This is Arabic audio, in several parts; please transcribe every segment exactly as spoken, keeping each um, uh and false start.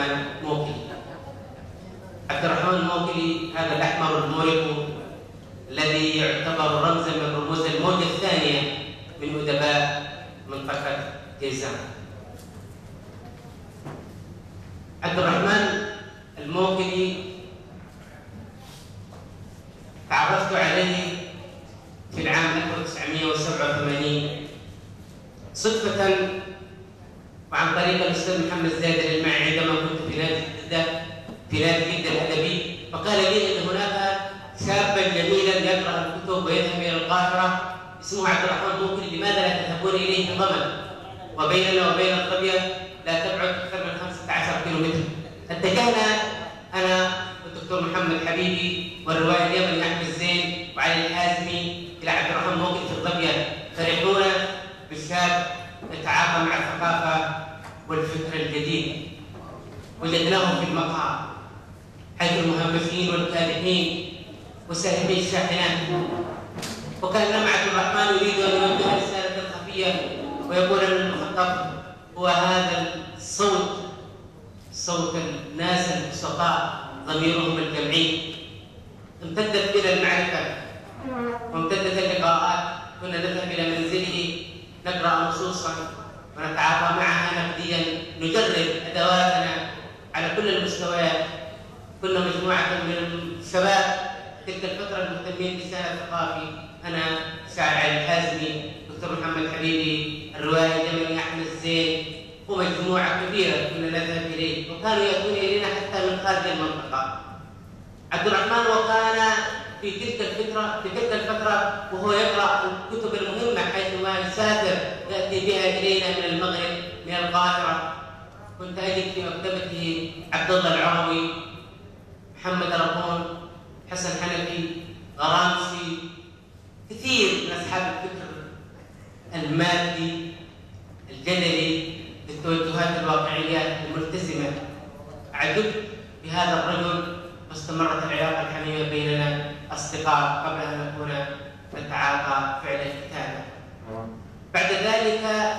الرحمن موكلي. عبد الرحمن الموكلي هذا الأحمر الموريكو الذي يعتبر رمزا من رموز الموجة الثانية من أدباء منطقة جيزان. عبد الرحمن الموكلي تعرفت عليه في العام ألف وتسعمائة وسبعة وثمانين صدفة وعن طريق الأستاذ محمد زايد المعي عندما كنت في نادي جدة في نادي جدة الأدبي، فقال لي إن هناك شابا جميلا يقرأ الكتب ويذهب إلى القاهرة اسمه عبد الرحمن موكلي، لماذا لا تذهبون إليه ضمن؟ وبيننا وبين القرية لا تبعد أكثر من خمسة عشر كيلو متر. اتجهنا أنا والدكتور محمد حبيبي والروائي اليمني أحمد زين وعلي الحازمي إلى عبد الرحمن موكلي في القرية، فرحونا بالشاب يتعاطى مع الثقافة والفكر الجديد. وجدناه في المقهى حيث المهمشين والكادحين وساهمي الشاحنات، وكان مع عبد الرحمن يريد أن يوجه رسالة خفية ويقول أن المخطط هو هذا الصوت، صوت الناس البسطاء ضميرهم الجمعي. امتدت بنا المعرفة وامتدت اللقاءات، كنا نذهب إلى منزله نقرأ نصوصا ونتعاطى معها نقديا، نجرب أدواتنا على كل المستويات. كنا مجموعة من الشباب تلك الفترة المهتمين بالشأن الثقافي، أنا شاعر علي الحازمي، دكتور محمد حبيبي، الروائي اليمني أحمد زين، ومجموعة كبيرة كنا نذهب إليه، وكانوا يأتون إلينا حتى من خارج المنطقة. عبد الرحمن وكان في تلك الفترة في تلك الفترة وهو يقرأ الكتب المهمة حيثما يسافر يأتي بها إلينا من المغرب من القاهرة. كنت أجد في مكتبته عبد الله العروي، محمد ربون، حسن حنفي، غرامسي، كثير من أصحاب الفكر المادي الجدلي بالتوجهات الواقعية الملتزمة. أعجبت بهذا الرجل واستمرت العلاقة الحميمة بيننا أصدقاء قبل أن نكون نتعاطى فعل الكتابة. بعد ذلك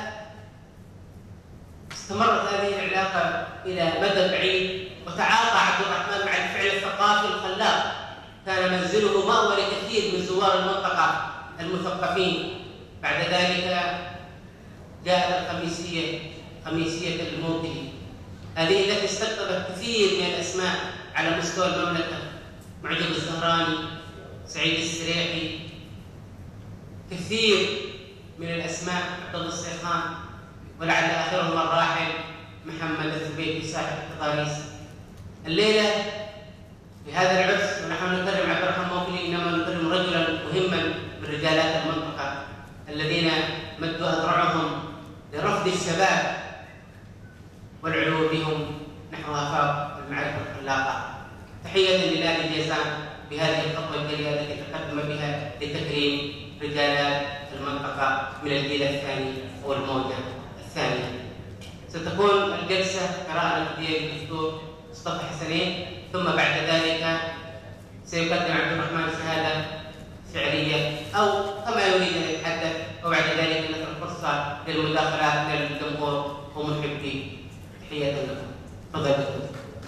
استمرت هذه العلاقة إلى مدى بعيد، وتعاطى عبد الرحمن مع الفعل الثقافي الخلاق. كان منزله مأوى لكثير من زوار المنطقة المثقفين. بعد ذلك جاءت الخميسية، خميسية الموكلي، هذه التي استقطبت كثير من الأسماء على مستوى المملكة، معجب الزهراني، سعيد السريحي، كثير من الأسماء، عبد الله السيخان، ولعل آخرهم الراحل محمد الزبيدي صاحب التضاريس. الليلة في هذا العرس ونحن نكرم عبد الرحمن موكلي، إنما نكرم رجلا مهما من رجالات المنطقة الذين مدوا أذرعهم لرفض الشباب والعلو بهم نحو آفاق المعرفة الخلاقة. تحية لنادي جيزان بهذه الخطوة الجليلة التي تقدم بها لتكريم رجالات المنطقة من الجيل الثاني والموجة الثانية. ستكون الجلسة قراءة نقدية للدكتور مصطفى حسنين، ثم بعد ذلك سيقدم عبد الرحمن شهادة شعرية أو كما يريد أن يتحدث، وبعد ذلك نترك فرصة للمداخلات للجمهور ومحبي. تحية لكم. تفضل دكتور.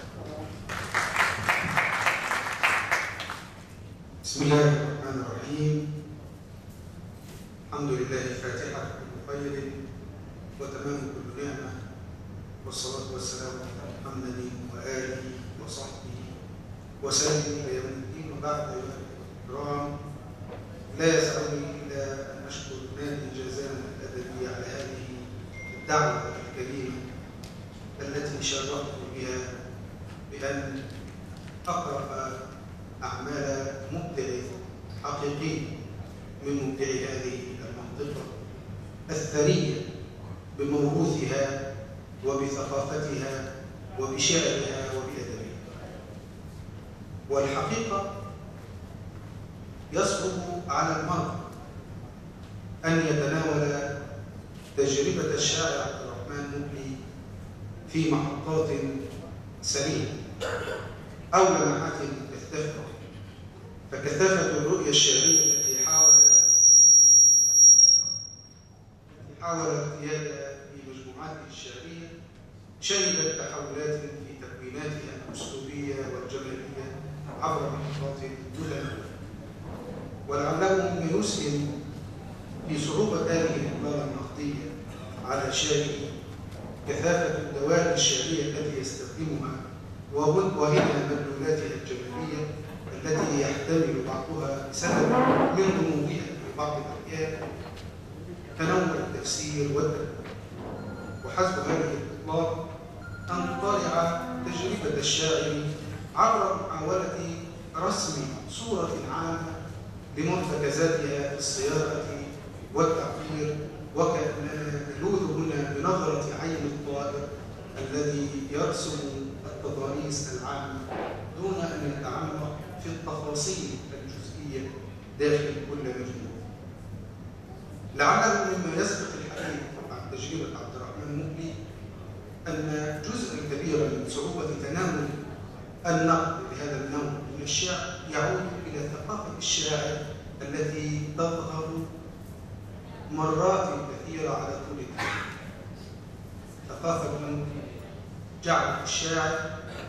بسم الله الرحمن الرحيم. الحمد لله فاتحة كل خير وتمام كل نعمة، والصلاة والسلام على محمد وآله وصحبه وسلم إلى يوم الدين. وبعد أيها الكرام، لا يسعني إلا أن أشكر نادي جيزان الأدبي على هذه الدعوة الكريمة التي شرفت بها بأن أقرأ أعمال مبدع حقيقي من مبدعي هذه المنطقة الثرية بموروثها وبثقافتها وبشعرها وبأدبها. والحقيقة يصعب على المرء أن يتناول تجربة الشاعر عبد الرحمن موكلي في محطات سريعة أو لمحات كثافة، فكثافة الرؤية الشعرية التي حاول حاول اغتيالها في مجموعاته الشعرية شهدت تحولات في تكويناتها الأسلوبية والجمالية عبر محطات متنوعة. ولعله مما يسهم في صعوبة هذه العبارة النقدية على شارع كثافة الدوال الشعرية التي يستخدمها وهي مدلولاتها الجمالية التي يحتمل بعضها بسبب من غموضها في بعض الأحيان تنوع التفسير والتدبير. وحسب هذه الإطلاق أن تطالع تجربة الشاعر عبر محاولة رسم صورة عامة لمرتكزاتها في الصياغة والتعبير، وكأننا نلوذ هنا بنظرة عين الطائر الذي يرسم التضاريس العامة دون أن يتعمق في التفاصيل الجزئية داخل كل مجموعة. لعله مما يسبق الحديث عن تجربة عبد الرحمن مقلي أن جزءا كبيرا من صعوبة تناول النقد لهذا النوع من الشعر يعود إلى ثقافة الشاعر التي تظهر مرات كثيرة على طول التاريخ. ثقافة جعل الشاعر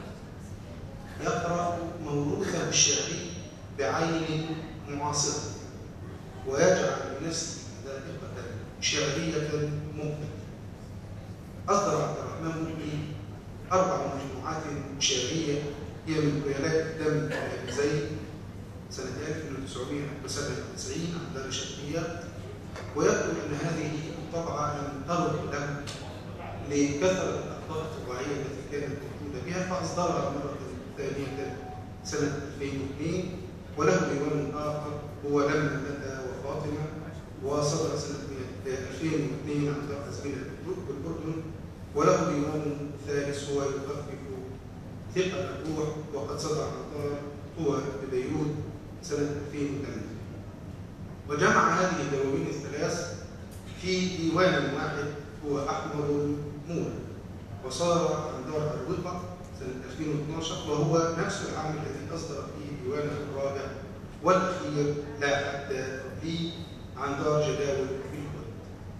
يقرأ موروثه الشعري بعين معاصرة ويجعل لنفسه ذائقة شعرية مقبلة. أصدر عبد الرحمن مقلي أربع مجموعات شعرية هي من خيالات الدم لأبي زيد سنة ألف وتسعمائة وسبعة وتسعين عن دار الشرقية، ويذكر أن هذه الطبعة لم ترد له لكثرة الأخطاء الطباعية التي كانت موجودة بها، فأصدرها مرة ثانية سنة ألفين واثنين، وله ديوان آخر هو لما متى وفاطمة، وصدر سنة ألفين واثنين عن دار أزمنة بالأردن، وله ديوان ثالث هو يخفف ثقل الروح، وقد صدر عن دار هو ببيروت سنة ألفين وثمانية. وجمع هذه الدواوين الثلاث في ديوان واحد هو أحمر المولى، وصار عن دار الوقا سنة ألفين واثني عشر، وهو نفس العام الذي أصدر فيه ديوانه الرابع والأخير لا حد لي عن دار جداول في الكويت.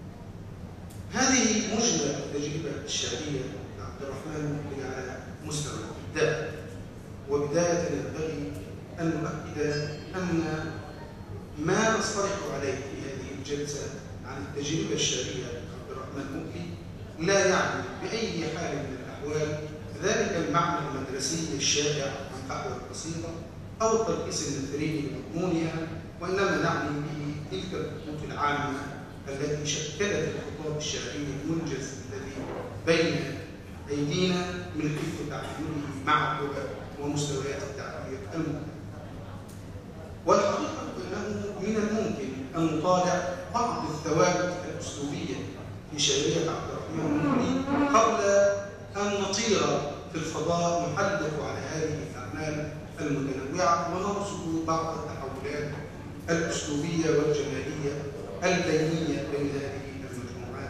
هذه مجمل التجربة الشعرية لعبد الرحمن مقلي على مستوى الإبداع. وبداية ينبغي أن نؤكد أن ما نصطلح عليه في هذه الجلسة عن التجربة الشعرية لعبد الرحمن مقلي لا يعني بأي حال من الأحوال ذلك المعنى المدرسي الشائع عن قهوة القصيدة أو التركيز النثري لمضمونها، وإنما نعني به تلك الخطوط العامة التي شكلت الخطاب الشعري المنجز الذي بين أيدينا من حيث تعامله مع اللغة ومستويات التعبير المختلفة. والحقيقة أنه من الممكن أن نطالع بعض الثوابت الأسلوبية في شعرية عبد الرحمن مقلي قبل أن نطير في الفضاء نحلق على هذه الأعمال المتنوعة ونرصد بعض التحولات الأسلوبية والجمالية البينية بين هذه المجموعات.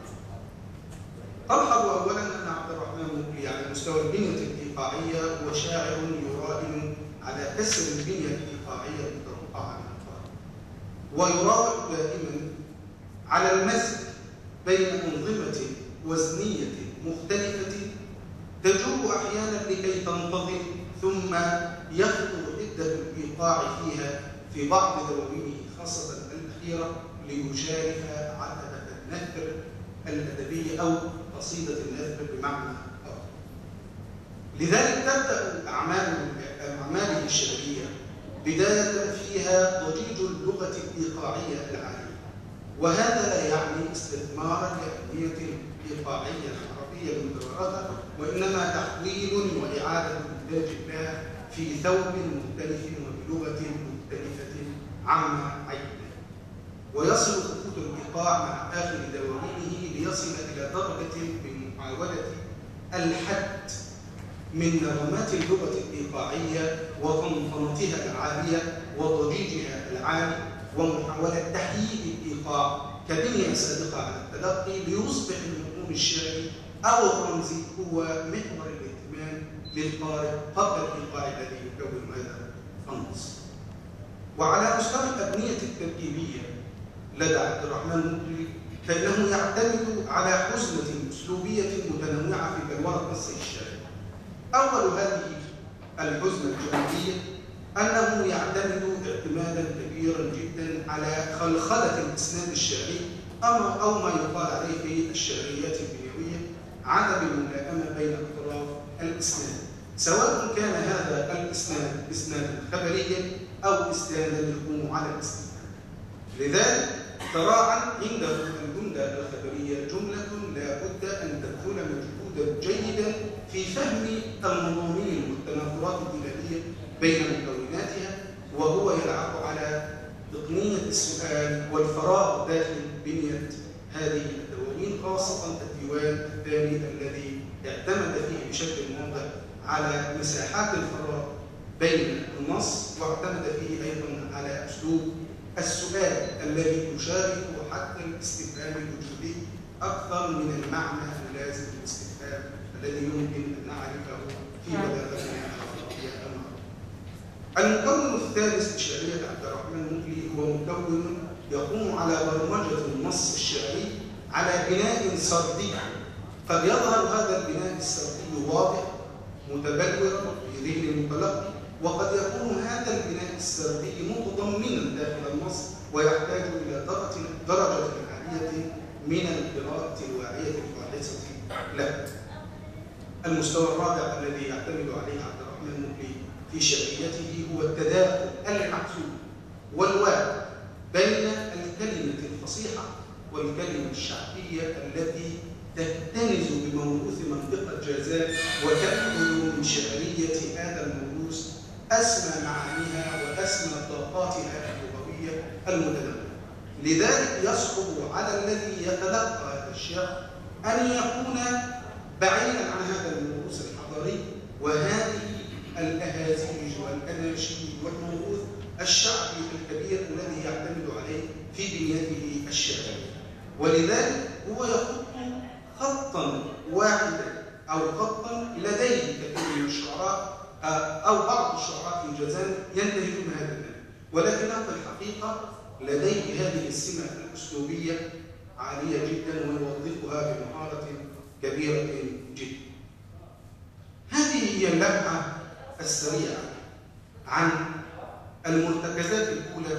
ألحظ أولا أن عبد الرحمن مقلي على مستوى البنية الإيقاعية هو شاعر يراهن على كسر البنية الإيقاعية المتوقعة من القارئ، ويراهن دائما على المزج بين أنظمة وزنية مختلفة تجوب أحيانا لكي تنتظم ثم يخطر حدة الإيقاع فيها في بعض دواوينه خاصة الأخيرة ليشارك عتبة النثر الأدبية أو قصيدة النثر بمعنى آخر. لذلك تبدأ أعمال أعماله الشعرية بداية فيها ضجيج اللغة الإيقاعية العالية، وهذا لا يعني استثمارا لأهمية الإيقاعية العربية المتوارثة، وإنما تحويل وإعادة إنتاج لها في ثوب مختلف وبلغة مختلفة عما عينه. ويصل خطوط الإيقاع مع آخر دواوينه ليصل إلى درجة من محاولة الحد من نغمات اللغة الإيقاعية وطنطنتها العالية وضجيجها العالي، ومحاولة تحييد الإيقاع كبنية صادقة على التلقي ليصبح المضمون الشعري أو الرمزي هو محور الاهتمام للقارئ قبل الإيقاع الذي يكون هذا النص. وعلى مستوى الأبنية التركيبية لدى عبد الرحمن مقلي فإنه يعتمد على حزمة أسلوبية متنوعة في بلورة نصه الشعري، أول هذه الحزمة الجانبية أنه يعتمد اعتمادا كبيرا جدا على خلخلة الإسناد الشعري أو ما يقال عليه في الشعريات البنيوية عدم الملائمة بين أطراف الإسناد، سواء كان هذا الإسناد إسنادا خبريا أو إسنادا يقوم على الاستفهام. لذلك تراعى عنده الجملة الخبرية جملة لا بد أن تبذل مجهودا جيدا في فهم المضامين والتناظرات الدلالية بين مكوناتها، وهو يلعب على تقنية السؤال والفراغ داخل بنية هذه الدواوين، خاصة الديوان الثاني الذي اعتمد فيه بشكل واضح على مساحات الفراغ بين النص، واعتمد فيه أيضا على أسلوب السؤال الذي يشارك حتى الاستفهام الوجودي أكثر من المعنى اللازم للاستفهام الذي يمكن أن نعرفه في بلاغتنا العربية المعروفة. المكون الثالث لشعرية عبد الرحمن مقلي هو مكون يقوم على برمجة النص الشعري على بناء سردي. قد يظهر هذا البناء السردي واضح متبلورا في ذهن المتلقي، وقد يكون هذا البناء السردي متضمنا داخل النص ويحتاج إلى درجة عالية من القراءة الواعية الفاحصة له. المستوى الرابع الذي يعتمد عليه عبد الرحمن مقلي في شعريته هو التداخل العكسي والواقع بين الكلمة الفصيحة والكلمة الشعبية التي تكتنز بموروث منطقة جازان وتأخذ من شعرية هذا الموروث أسمى معانيها وأسمى طاقاتها اللغوية المتنوعة. لذلك يصعب على الذي يتلقى هذا الشعر أن يكون بعيدا عن هذا الموروث الحضاري وهذه الأهازيج والأناشيد والموروث الشعبي الكبير الذي يعتمد عليه في بنيته الشعرية. ولذلك هو يخط خطا واحدا أو خطا لديه كثير من الشعراء أو بعض الشعراء في جازان ينتهجون هذا المنهج، ولكنه في الحقيقة لديه هذه السمة الأسلوبية عالية جدا ويوظفها بمهارة كبيرة جدا. هذه هي اللمحة السريعة عن المرتكزات الأولى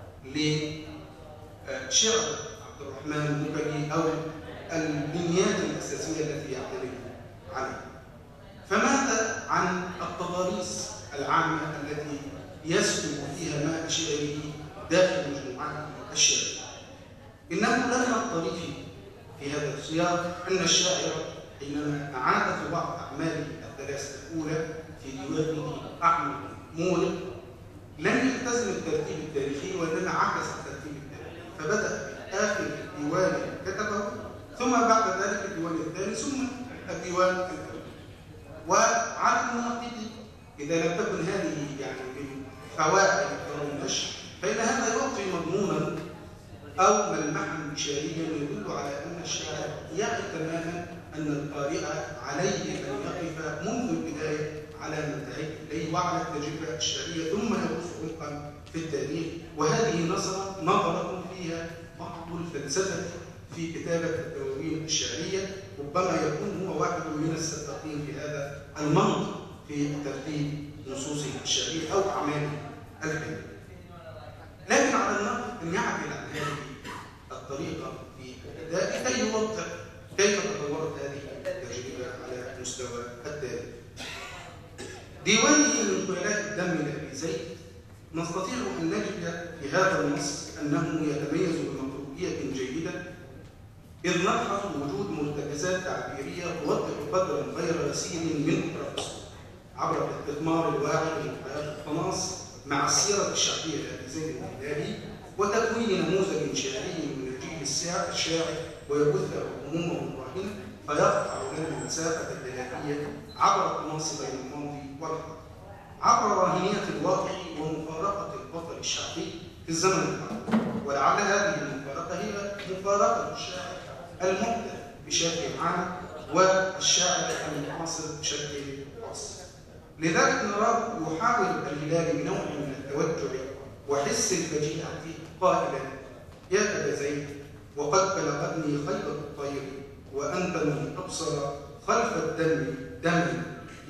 لشعر عبد الرحمن مقلي أو البنيات الأساسية التي يعتمد عليها. فماذا عن التضاريس العامة التي يسكن فيها ماء شعره داخل مجموعات الشعر؟ إنه لم يضطرب في هذا السياق أن الشاعر حينما أعاد في بعض أعماله الثلاثة الأولى في ديوانه أحمد مولد لم يلتزم الترتيب التاريخي وإنما عكس الترتيب التاريخي، فبدأ بآخر الديوان كتبه ثم بعد ذلك الديوان الثاني ثم الديوان الأول. وعلى الناقد إذا لم تكن هذه يعني من فوائد النشر فإن هذا يعطي مضمونا أو ملمحا إشاريا يدل على أن الشاعر يعي تماما أن القارئ عليه أن يقف منذ البداية على ما انتهيت إليه وعلى التجربة الشعرية ثم يغوص عمقا في التاريخ. وهذه نظرة نظرة فيها بعض الفلسفة في كتابة الدواوين الشعرية، ربما يكون هو واحد من السباقين في هذا المنطق في ترتيب نصوصه الشعرية أو أعماله الفنية. لكن على النقد أن يعدل عن هذه الطريقة في الأداء كي يوضح كيف تطورت هذه التجربة على مستوى التاريخ. ديوانه من خيالات الدم لأبي زيد نستطيع أن نجد في هذا النص أنه يتميز بمطروحية جيدة، إذ نلحظ وجود مرتكزات تعبيرية توضح قدرا غير يسير من الرأس عبر الاستثمار الواعي لحياة القناص مع السيرة الشعبية لأبي زيد الهلالي وتكوين نموذج شعري من الجيل الشاعر ويبث همومه الراهنة فيقطع لنا المسافة الهلالية عبر التناصب بين الماضي والحاضر عبر راهنية الواقع ومفارقة البطل الشعبي في الزمن الحاضر. ولعل هذه المفارقة هي مفارقة الشاعر المبدع بشكل عام والشاعر المعاصر بشكل خاص. لذلك نراه يحاول الهلال بنوع من التوجع وحس الفجيعة قائلا: يا أبا زيد وقد بلغتني خيبة الطير وأنت من أبصر خلف الدم دما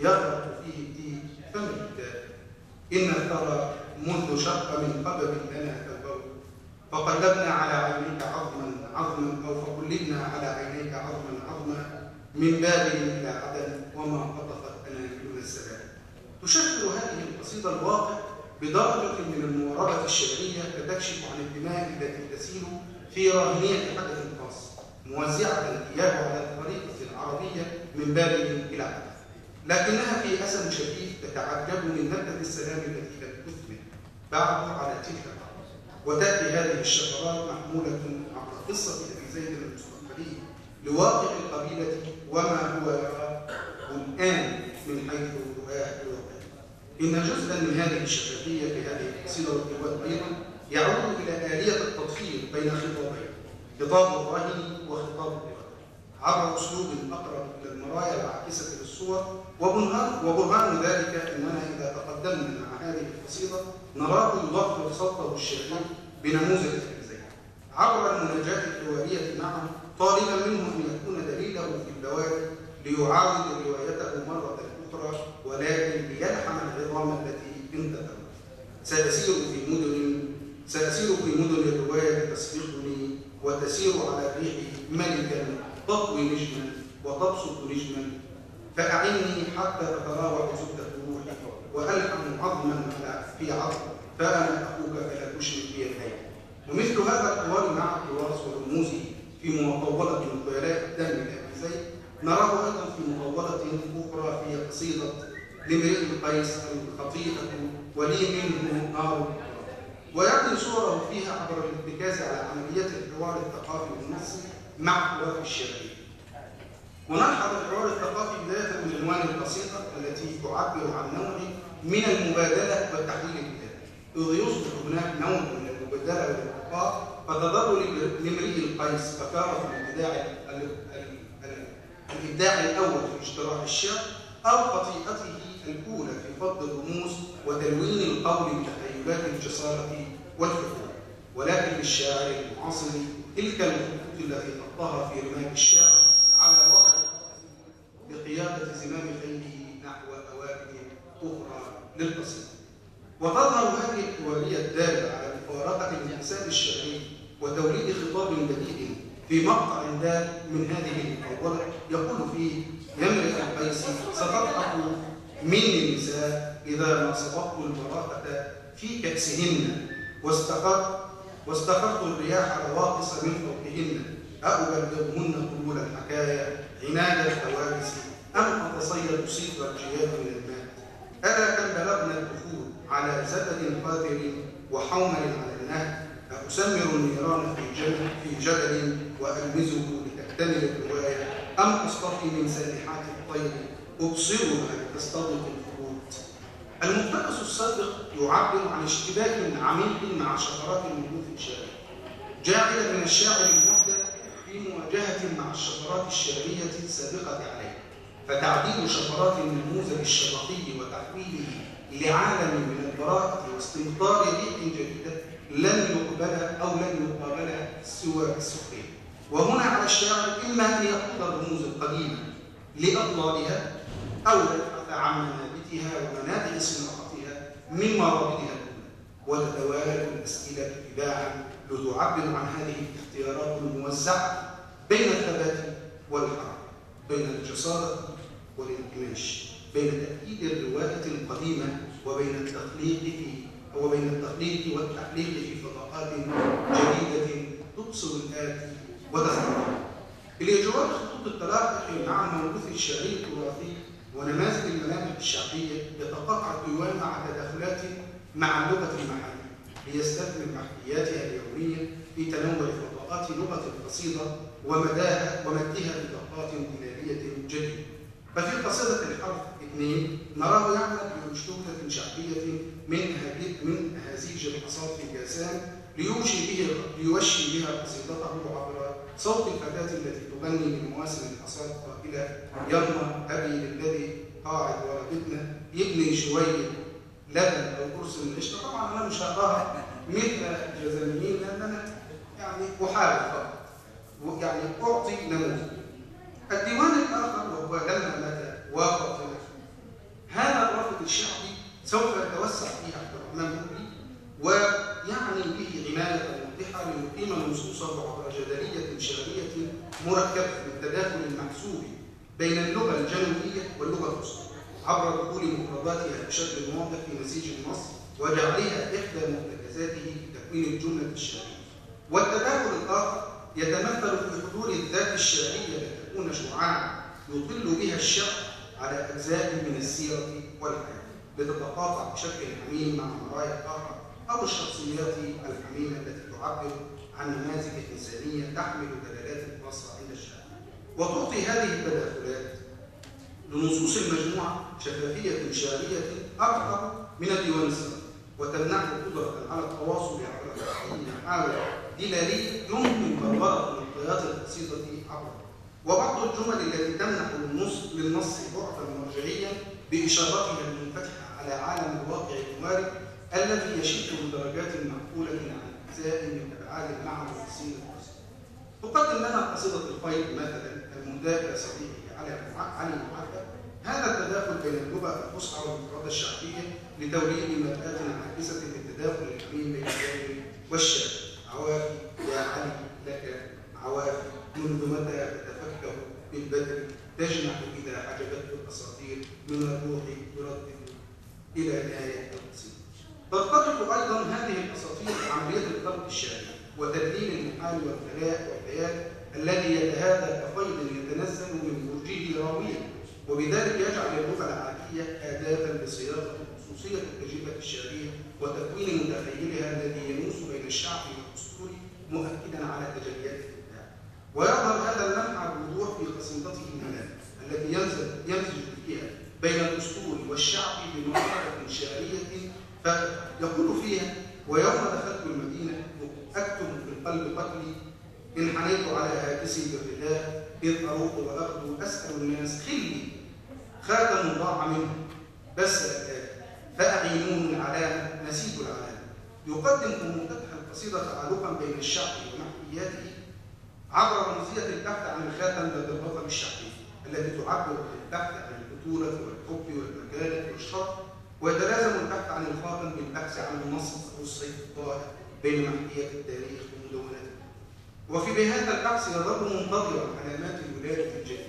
يغرق فيه الديك فم الكتاب. إن الثرى منذ شق من قبب لنا كالبول، فقلبنا على عينيك عظما عظما، أو فقلبنا على عينيك عظما عظما، من بابل إلى عدن وما قطفت أناملنا السلام. تشكل هذه القصيدة الواقع بدرجة من المواربة الشعرية تكشف عن الدماء التي تسيل في راهنية حدث خاص، موزعة إياه على الخريطة العربية من بابل إلى عدن، لكنها في أسد شديد تتعجب من نبتة السلام التي لم تثمر بعد على تلك الأرض. وتأتي هذه الشفرات محمولة عبر قصة أبي زيد المستقبلي لواقع القبيلة وما هو يراه الآن من حيث رؤاه الواقع. إن جزءا من هذه الشفافية في هذه القصيدة والروايات أيضا يعود إلى آلية التطفير بين خطابين، خطاب الراهن وخطاب القراء، عبر أسلوب أقرب إلى المرايا العاكسة للصور. وبرهان وبرهان ذلك أننا إذا تقدمنا مع هذه القصيدة نراه يضفر صوته الشعري بنموذج أبي زيد عبر المناجاة الحوارية معه، طالبا منه أن يكون دليله في البوادي ليعاود روايته مرة أخرى، ولكن ليلحم العظام التي انتثرت. سأسير في مدن سأسير في مدن الرواية تسبقني، وتسير على الريح ملكا تطوي نجما وتبسط نجما، فأعني حتى تتراوح زبدة روحي، وألحم عظما في عظم، فأنا أخوك فلا تشرك بي الليل. ومثل هذا الحوار مع التراث ورموزه في مطولة من خيلاء الدم لأبي زيد نراه أيضا في مطولة أخرى في قصيدة لامرئ القيس الخطيئة ولي منه نار، ويعطي صوره فيها عبر الارتكاز على عمليات الحوار الثقافي والنصي مع التراث الشعري. ونلحظ الحوار الثقافي بداية من عنوان القصيدة التي تعبر عن نوع من المبادلة والتحليل الكتابي، إذ يصبح هناك نوع من المبادلة والإلقاء، فتظل لامرئ القيس فكارة الإبداع الإبداع الأول في اشتراح الشعر، أو خطيئته الأولى في فض الرموز وتلوين القول بتخيلات الجسارة والفخور. ولكن للشاعر المعاصر تلك الخطوط التي خطها في رمال الشعر على وقع بقيادة زمام خيله نحو أوابد أخرى للقصيدة. وتظهر هذه الحوارية الدالة على مفارقة الانتساب الشعري وتوليد خطاب بديع في مقطع دال من هذه المطولة يقول فيه: يمرئ القيس ستضحك مني النساء إذا ما صببت البراءة في كأسهن، واستقر واستقرت الرياح رواقص من فوقهن، أبلغهن قبول الحكايا عناد الحوادث أم أتصيد صيد الجياد من الماء. ألا كم بلغنا الدخول على زبد قاتل وحومل على النهر، أسمر النيران في جبل في جبل وألمزه لتكتمل الرواية، أم أصطفي من سانحات الطير أبصرها لتستضيف الخروج. المقتبس السابق يعبر عن اشتباك عميق مع شفرات النبوذ الشعري، جاعلا من الشاعر المبدع في مواجهة مع الشفرات الشعرية السابقة عليه، فتعديل شفرات النموذج الشرقي وتحويله لعالم من البراءة واستمطار ريح جديدة لن يقبل أو لن يقابل سوى السخرية. وهنا على الشاعر إما أن يأخذ الرموز القديمة لأضلالها، أو يبحث عن منابتها ومنابع صناعتها من مرابطها الأولى، وتتوالد الأسئلة تباعا لتعبر عن هذه الاختيارات الموزعة بين الثبات والحركة، بين الجسارة والانكماش، بين تأكيد الرواية القديمة وبين التخليق في وبين التخليق والتحليق في فضاءات جديدة تبصر الآتي وتستمر. الإجراء خطوط التلاحق مع الموروث الشعري التراثي ونماذج الملامح الشعبية يتقطع الديوان مع تداخلات مع اللغة المحلية ليستثمر محكياتها اليومية في تنوع فضاءات لغة القصيدة ومداها ومدها بدقات دلالية جديدة. ففي قصيدة الحرف اثنين نراه يعمل بأنشودة شعبية من من أهازيج الحصاد في جاسان ليوشي به ليوشي بها قصيدته عبر صوت الفتاة التي تغني من مواسم الحصاد قائلة: يما أبي للذي قاعد وربتنا يبني شوية لبن أو قرص من القشطة. طبعا أنا مش هقراها مثل الجزائريين لأن أنا يعني أحاول فقط يعني أعطي نموذج. الديوان الآخر وهو لما متى وافق الشعبي سوف يتوسع فيه عبد الرحمن مهدي ويعني به عناية واضحة ليقيم نصوصه عبر جدلية شعرية مركبة بالتداخل المحسوب بين اللغة الجنوبية واللغة الوسطى عبر دخول مفرداتها بشكل واضح في نسيج النص وجعلها إحدى مرتكزاته في تكوين الجملة الشعرية. والتداخل الآخر يتمثل في حضور الذات الشعرية لتكون شعاعا يطل بها الشعر على أجزاء من السيرة والحياة لتتقاطع بشكل حميم مع مرايا الآخر أو الشخصيات الحميمة التي تعبر عن نماذج إنسانية تحمل دلالات خاصة عند الشاعر. وتعطي هذه التداخلات لنصوص المجموعة شفافية شعرية أكثر من الديوان السابق وتمنحه قدرة على التواصل عبر محاور دلالية يمكن بلورة معطيات القصيدة عبرها. وبعض الجمل التي تمنح النص للنص بعدا مرجعيا بإشاراتها المنفتحة على عالم الواقع الموارد الذي يشد بدرجات معقولة عن أجزاء من أبعاد المعنى الأصيل القصيدة. تقدم لنا قصيدة الفيض مثلا المهداة إلى صديقه علي معبد هذا التداخل بين اللغة الفصحى والمفردة الشعبية لتوليد مرآة عاكسة للتداخل الحميم بين الجانب والشعر. عوافي يا علي لك عوافي منذ متى تتفكه بالبدر تجنح إذا حجبته الأساطير من الروح تردد إلى نهاية القصيدة. ترتبط أيضا هذه الأساطير بعملية الضبط الشعري وتدليل المحال والخلاء والخيال الذي يتهادى كفيض يتنزل من برجه راويا وبذلك يجعل اللغة العادية أداة لصياغة خصوصية التجربة الشعرية وتكوين متخيلها الذي ينوس بين الشعب والأسطول مؤكدا على تجليات الإبداع. ويظهر هذا اللمح بوضوح في قصيدته المنام التي يمزج فيها بين الأسطول والشعب بمرحلة شعرية فيقول فيها: ويوم دخلت المدينة أكتب في القلب قتلي إن حنيت على هاكسي بالرداء إذ أروح وأغدو أسأل الناس خلي خاتم ضاع منه بس فأعينون العلامة نسيت العلامة. يقدم في مفتتح القصيدة تعالقا بين الشعب ومحكياته عبر رمزية البحث عن الخاتم لدى البطل الشعبي التي تعبر بالبحث عن البطولة والحب والمكانة والشرف ويتلازم البحث عن الخاتم بالبحث عن النص أو السيف الطاهر بين محكيات التاريخ ومدوناته. وفي بهذا البحث يظل منتظرا علامات الولادة الجديدة.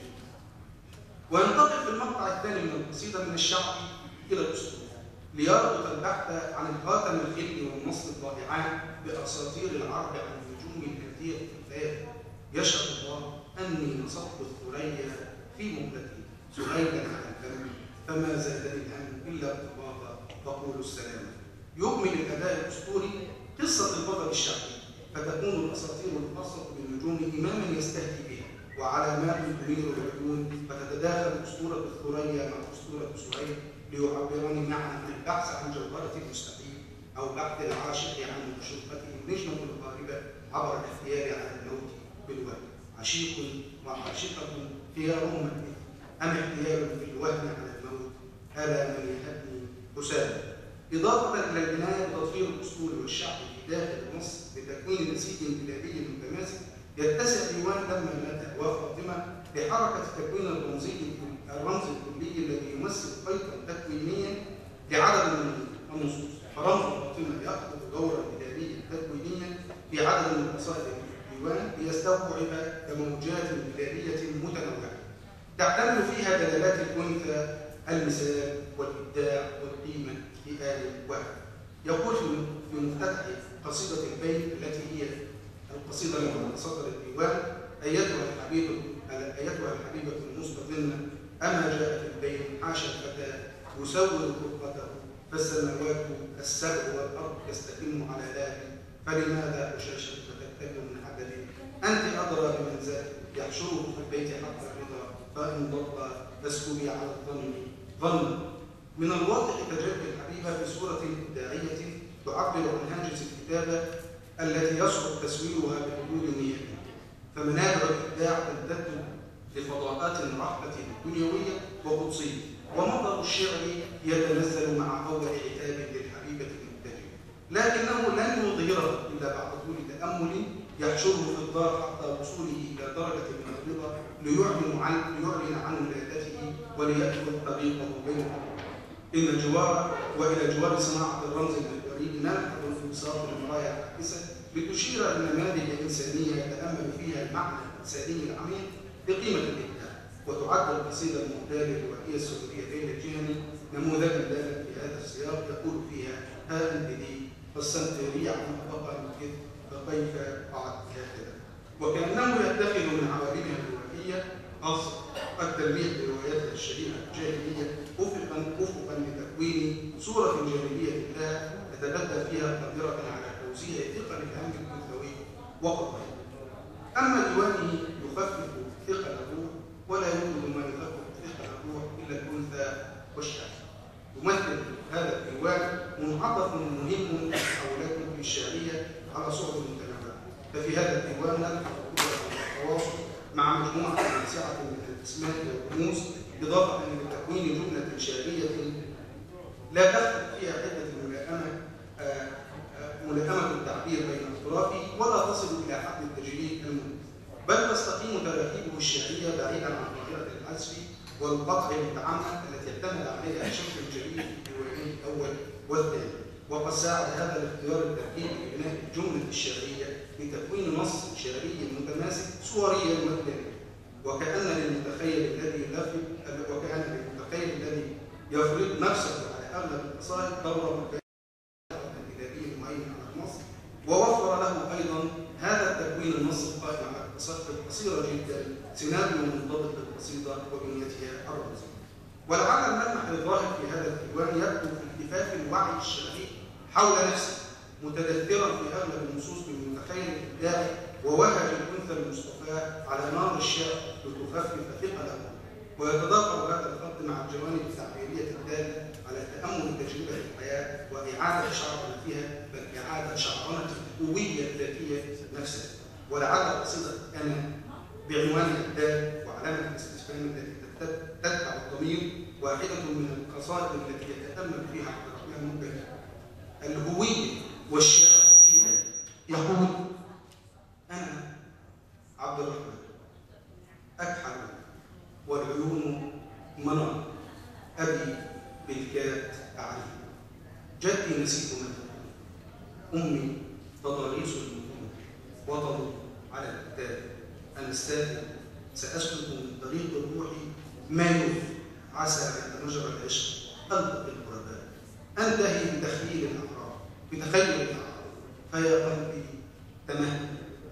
وينتقل في المقطع الثاني من القصيدة من الشعب إلى الأسطول ليربط البحث عن الخاتم الخلي والنصر الضائعان بأساطير العرب عن النجوم الهادية الفتاة. يشهد الله أني نصبت الثريا في مهلتي سهيلا على الفم فما زادني الهم إلا ارتباطا تقول السلام. يكمل الأداء الأسطوري قصة البطل الشعبي فتكون الأساطير الخاصة بالنجوم إماما يستهدي بها وعلامات تنير العيون فتتداخل أسطورة الثريا مع أسطورة سهيل ليعبران معا عن البحث عن جوهرة المستحيل أو بحث العاشق عن مشرقته النجمة الغاربة عبر الاحتيال على الموت بالوهم. عشيق وعاشقة خيارهما أم احتيال في الوهم على الموت ألا من يهبني حساما. إضافة إلى العناية بتطوير الأسطول والشعب في داخل النص لتكوين نسيج امتدادي متماسك يتسع ديوان لما مات وفاطمة لحركة تكوين الرمزي الرمز الكلي الذي يمثل خيطا تكوينيا لعدد من النصوص. فرمز فاطمة يأخذ دورا إداريا تكوينيا في عدد من القصائد الديوان ليستوعب كموجات إدارية متنوعة تعتمد فيها دلالات الأنثى المثال والإبداع والقيمة في آل واحد. يقول في مفتتح قصيدة البيت التي هي القصيدة التي صدر الديوان: أيتها الحبيبة أيتها الحبيبة المستظنة أما جاءت البيت حاشا الفتى يسور فرقته فالسماوات السبع والأرض تستكن على ذلك فلماذا حشاشا فتكتب من عدد أنت أدرى بمن زاد يحشره في البيت حتى الرضا فإن ضل فاسكبي على الظن ظن. من الواضح تجلي الحبيبة بصورة إبداعية تعبر عن هاجس الكتابة التي يصعب تسويرها بحدود نيابية. فمنابع الإبداع تمتد لفضاءات رحبة دنيوية وقدسية ومطر الشعر يتنزل مع أول عتاب للحبيبة المبتدئة لكنه لن يظهره إلا بعد طول تأمل يحشره في الدار حتى وصوله إلى درجة من الرضا ليعلن عن ليعلن عن ولادته وليأخذ طريقه بينهم. إن جوار وإلى جوار صناعة الرمز المحوري نلحظ انبساط المرايا العاكسة لتشير إلى نماذج إنسانية يتأمل فيها المعنى الإنساني العميق لقيمة الإبداع، وتعد القصيدة المهداة للروائية السورية ليلى الجهني نموذجا دالا في هذا السياق يقول فيها: ها أنت لي قسمت لي عن طبقة الكذب فكيف أعدت هكذا. وكأنه يتخذ من عوالمها الروائية قصد التلميح برواياتها الشريفة الجاهلية أفقا أفقا لتكوين صورة جانبية لها تتبدى فيها قادرة على توزيع ثقل الهم المثوي وقضائه. أما ديوانه يخفف ثقل الروح ولا يوجد ما يخفف ثقل الروح إلا الأنثى والشعر. يمثل هذا الديوان منعطف مهم محاولات الشعرية على صعب متنوع. ففي هذا الديوان نلحق التواصل مع مجموعة واسعة من الأسماء والرموز، إضافة لتكوين جملة شعرية لا تخفت فيها حدة الملائمة ملائمة التعبير بين أطرافه ولا تصل إلى حد التجريد الممكن، بل تستقيم تراكيبه الشعرية بعيدا عن ظاهرة الحذف والقطع المتعمد التي اعتمد عليها بشكل جلي في الديوانين الأول والثاني. وقد ساعد هذا الاختيار التركيبي لبناء الجملة الشعرية لتكوين نص شعري متماسك صوريا مبدئيا، وكأن للمتخيل الذي يلفظ وكأن للمتخيل الذي يفرض نفسه على أغلب القصائد دورا إداري معين على النص، ووفر له أيضا هذا التكوين النص القائم على القصائد القصيرة جدا سيناريو منضبط للقصيدة وبنيتها الرمزية. ولعل الملمح الظاهر في هذا الديوان يبدو في التفاف الوعي الشعري حول نفسه، متدثرا في اغلب النصوص بالمتخيل الابداعي ووهج الانثى المصطفاه على نار الشعر لتخفف ثقله، ويتضافر هذا الخط مع الجوانب التعبيريه الداله على تامل تجربه الحياه واعاده شعرنا فيها، بل اعاده شعرنه الهويه الذاتيه نفسها. ولعل قصيده انا بعنوان الدال وعلامه الاستفهام التي تتبع الضمير واحده من القصائد التي يتامل فيها عبد الرحمن مبهر الهويه والشعر فيها. يقول: انا عبد الرحمن اكحل والعيون منار، ابي بالكات اعلم، جدي نسيت مثلا، امي تضاريس المتون، وطن على الكتاب، انا استاذن ساسلك من طريق الروح ما يوفي، عسى عند مجرى العشق القى القرباء، انتهي بتخيل الاعراض بتخيل الاعراض، فيا قلبي تمهل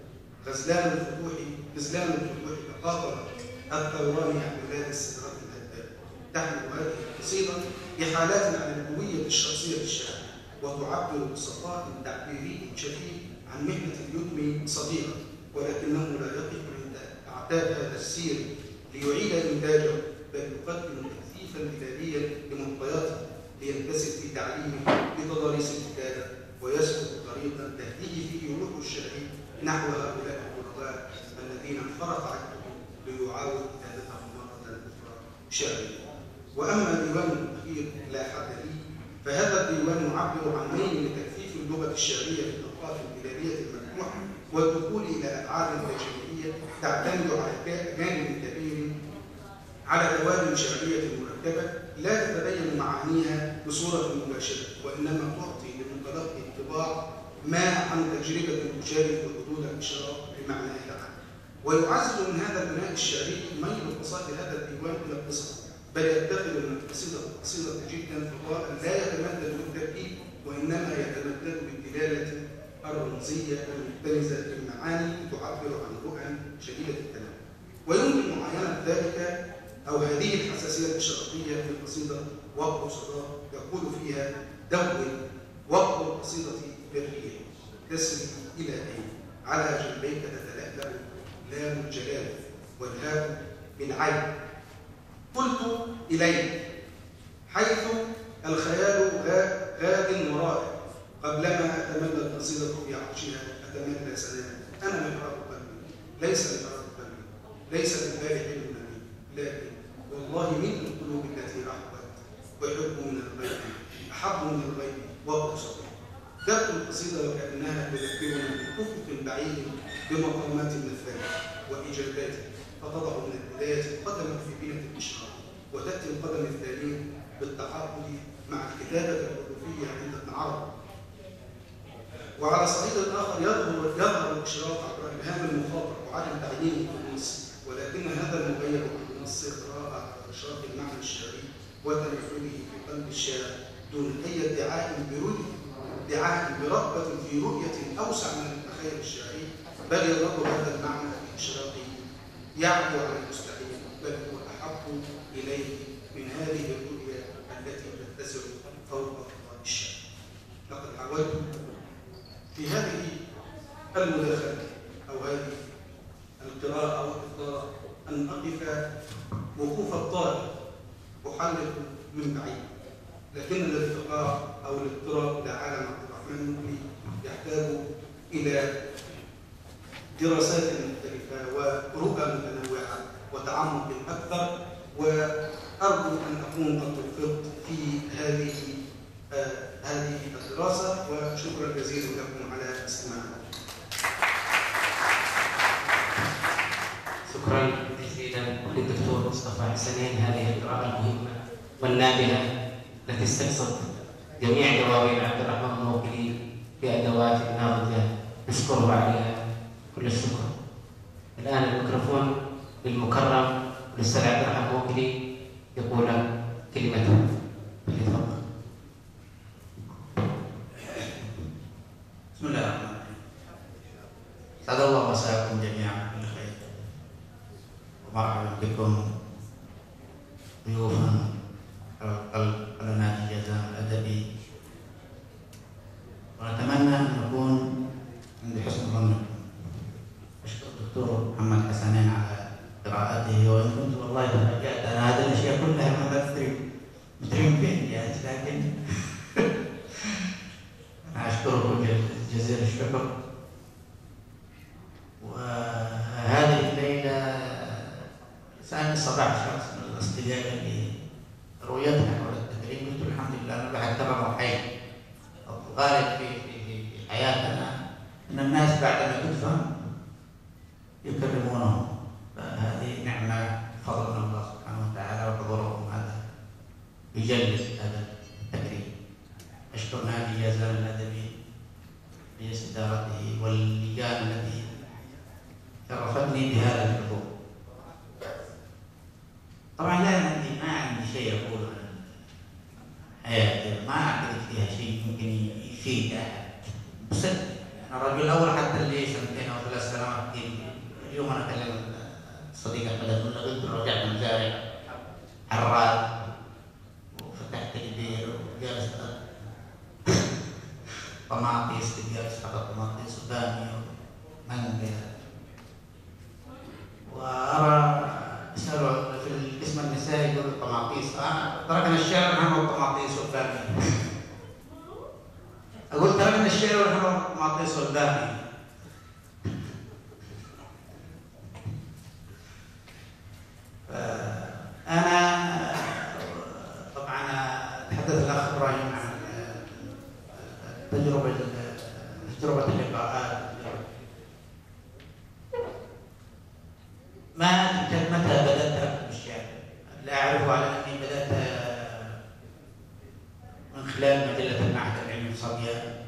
غزلان الفتوح غزلان الفتوح تقاطر الثوران عن بلاد السدرات الهداء. تحمل هذه القصيده بحالات عن الهويه الشخصيه للشاعر، وتعبر بصفاء تعبيري شديد عن مهنه اليتم صغيره، ولكنه لا يقف عند اعتاب هذا السير ليعيد انتاجه، بل يقدم تكثيفا إداريا لمعطياته لينتسب في تعليمه بتضاريس الكتابة ويسلك طريقا تهديه فيه روح الشعري نحو هؤلاء الغرباء الذين انفرط عقلهم ليعاود كتابتهم مرة أخرى شعرية. وأما ديوان الأخير لا حد لي، فهذا الديوان يعبر عن ميل لتكثيف اللغة الشعرية في الأوقات الإدارية المفتوحة والدخول إلى أبعاد تجريبية تعتمد على جانب كبير على دوال شعرية مركبة لا تتبين معانيها بصورة مباشرة، وإنما تعطي للمتلقي انطباع ما عن تجربة تشارك حدود الإشارة بمعناها العام. ويعزز من هذا البناء الشعري ميل قصائد هذا الديوان إلى القصة، بل يتخذ من القصيدة قصيدة جدا فضاء لا يتمدد بالتركيب، وإنما يتمدد بالدلالة الرمزية المختلفة بالمعاني تعبر عن رؤى شديدة التنوع. ويمكن معاينة ذلك أو هذه الحساسية الشرقية في القصيدة وقع صدى يقول فيها: دون وقع القصيدة بالريح تسري إلى أين، على جنبيك تتلألأ لام الجلال والهاء بالعين، قلت إليك حيث الخيال غاد ورائع، قبلما أتمنى القصيدة في عرشها أتمنى سلام، أنا محراب قلبي ليس محراب قلبي، ليس بالبال حلم نبي، لكن والله من القلوب التي رحبت وحب من الغيب أحب من الغيب وأبصر. تبدو القصيدة وكأنها تذكرنا بأفق بعيد بمقامات النفاذ وإجابات، فتضع من البداية قدما في بنة الإشراق، وتأتي القدم الثانية بالتعاقد الكتابة الوظيفية عند ابن عربي. وعلى صعيد آخر يظهر يظهر الإشراف على إبهام المخاطر وعدم تعيينه في النص، ولكن هذا المغيب عن النص قراءة على إشراف المعنى الشعري وتنفذه في قلب الشاعر دون أي ادعاء برؤية ادعاء برغبة في رؤية أوسع من التخيل الشعري، بل يظل هذا المعنى في إشراقه يعلو على المستحيل، بل هو أحب إليه من هذه الرؤية التي تتسع فوق أفضال الشعر. لقد حاولت في هذه المداخلة أو هذه القراءة أو الإصدار أن أقف وقوف الطالب أحلق من بعيد، لكن الالتقاء أو الاضطراب إلى عالم عبد الرحمن المقلي يحتاج إلى دراسات مختلفة ورؤى متنوعة وتعمق أكثر، وأرجو أن أكون قد وفقت في هذه آه هذه الدراسة، وشكرا جزيلا لكم على استماعكم. شكرا جزيلا للدكتور مصطفى حسنين، هذه القراءة المهمة والنابهة التي استقصت جميع دواوين عبد الرحمن الموكلي بأدوات ناضجة نشكره عليها كل الشكر. الآن الميكروفون للمكرم الأستاذ عبد الرحمن الموكلي يقول كلمته، فليتفضل. بسم الله الرحمن الرحيم. سعد الله مساكم جميعا بالخير، ومرحبا بكم ضيوفا القلب على نادي الجزام الأدبي، ونتمنى أن نكون عند حسن ظنكم. أشكر الدكتور محمد حسنين على قراءته، وإن كنت والله تفاجأت أنا هذه الأشياء كلها ما أدري مدري فين جاءت، لكن أنا أشكره جزيل الشكر. وهذه الليلة سألني الصباح شخص من الأصدقاء اللي رؤيتنا حول التدريب، قلت الحمد لله أنا بعتبره حي. الغالب في في في حياتنا أن الناس بعدما تدفن يكرمونهم، فهذه نعمة فضل من الله سبحانه وتعالى، وحضورهم هذا يجلد هذا التكريم. أشكر نادي الجزام الأدبي بإدارته واللجان التي شرفتني بهذا الحضور. طبعا لا عندي ما عندي شيء أقوله عن حياتي، ما أعتقد فيها شيء ممكن يفيد أحد، بس أنا الرجل الأول حتى اللي سنتين أو ثلاث سنوات اليوم أنا أكلم الصديق أحمد أقول له قلت رجعت من زارع حراد وفتحت البير وجالس طماطيس، جالس حط طماطيس وبامية ومانجا، وأرى يسألوا في القسم النسائي يقولوا الطماطيس، آه تركنا الشعر ونحن الطماطيس والبامية. أقول تركنا الشعر ونحن الطماطيس والبامية. أنا طبعا تحدث الأخ إبراهيم عن تجربة تجربة اللقاءات. ما أدري متى بدأت أكتب الشعر، لا أعرف على أني بدأت من خلال مجلة المعهد العلمي في صبيا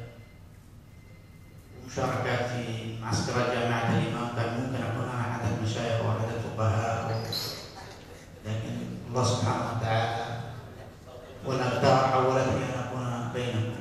ومشاركات في معسكرات جامعة الإمام. كان ممكن أكون أنا أحد المشايخ وأحد الفقهاء، لكن الله سبحانه وتعالى والأقدار حولتني أن أكون بينهم.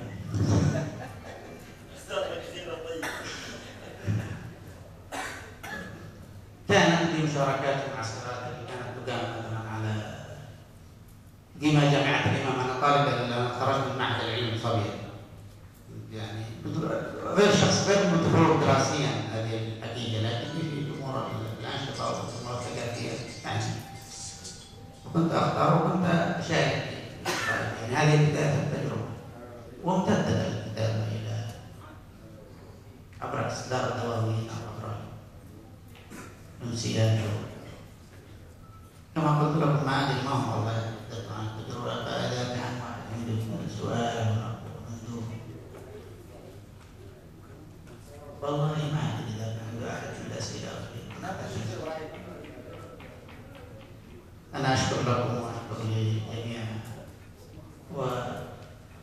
كان عندي مشاركات في المعسكرات اللي كانت تقام مثلا على قيمة جامعة الإمام. أنا طالب لما خرجت من معهد العلم صبيا، يعني غير شخص غير متفوق دراسيا هذه الحقيقة، لكن في أمور الأنشطة والأمور الثقافية يعني وكنت أختار وكنت أشارك. يعني هذه بداية التجربة، وامتدت الكتابة إلى عبر إصدار دواوين أو عبر أمسيات. كما قلت لكم ما أدري ما هو والله عن التجربة، فإذا كان واحد عنده سؤال أو مندوب والله ما أدري إذا كان عنده أحد من الأسئلة. أنا أشكر لكم وأشكر لجميع،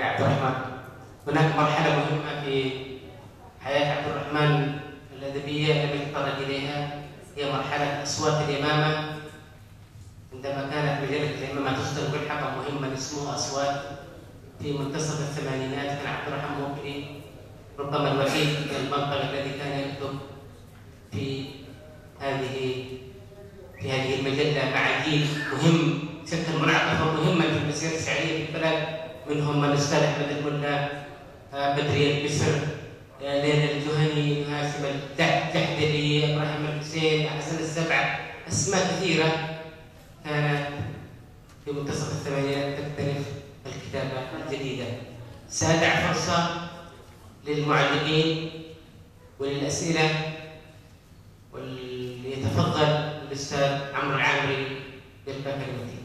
يا عبد الرحمن. هناك مرحلة مهمة في حياة عبد الرحمن الأدبية لم يتطرق إليها، هي مرحلة أصوات الإمامة. عندما كانت مجلة الإمامة تصدر ملحقا مهما اسمه أصوات في منتصف الثمانينات، كان عبد الرحمن موكلي ربما الوحيد في المنطقة الذي كان يكتب في هذه في هذه المجلة مع جيل مهم شكل منعطفا مهما في المسيرة الشعرية في البلد، منهم الأستاذ أحمد الملا، بدري البسر، ليلى الجهني، هاشم الجحدري، إبراهيم الحسين، حسن السبع، أسماء كثيرة كانت في منتصف الثمانينات تكتنف الكتابة الجديدة. سأدع فرصة للمعلقين وللأسئلة، وليتفضل الأستاذ عمرو العامري بالباب المتين.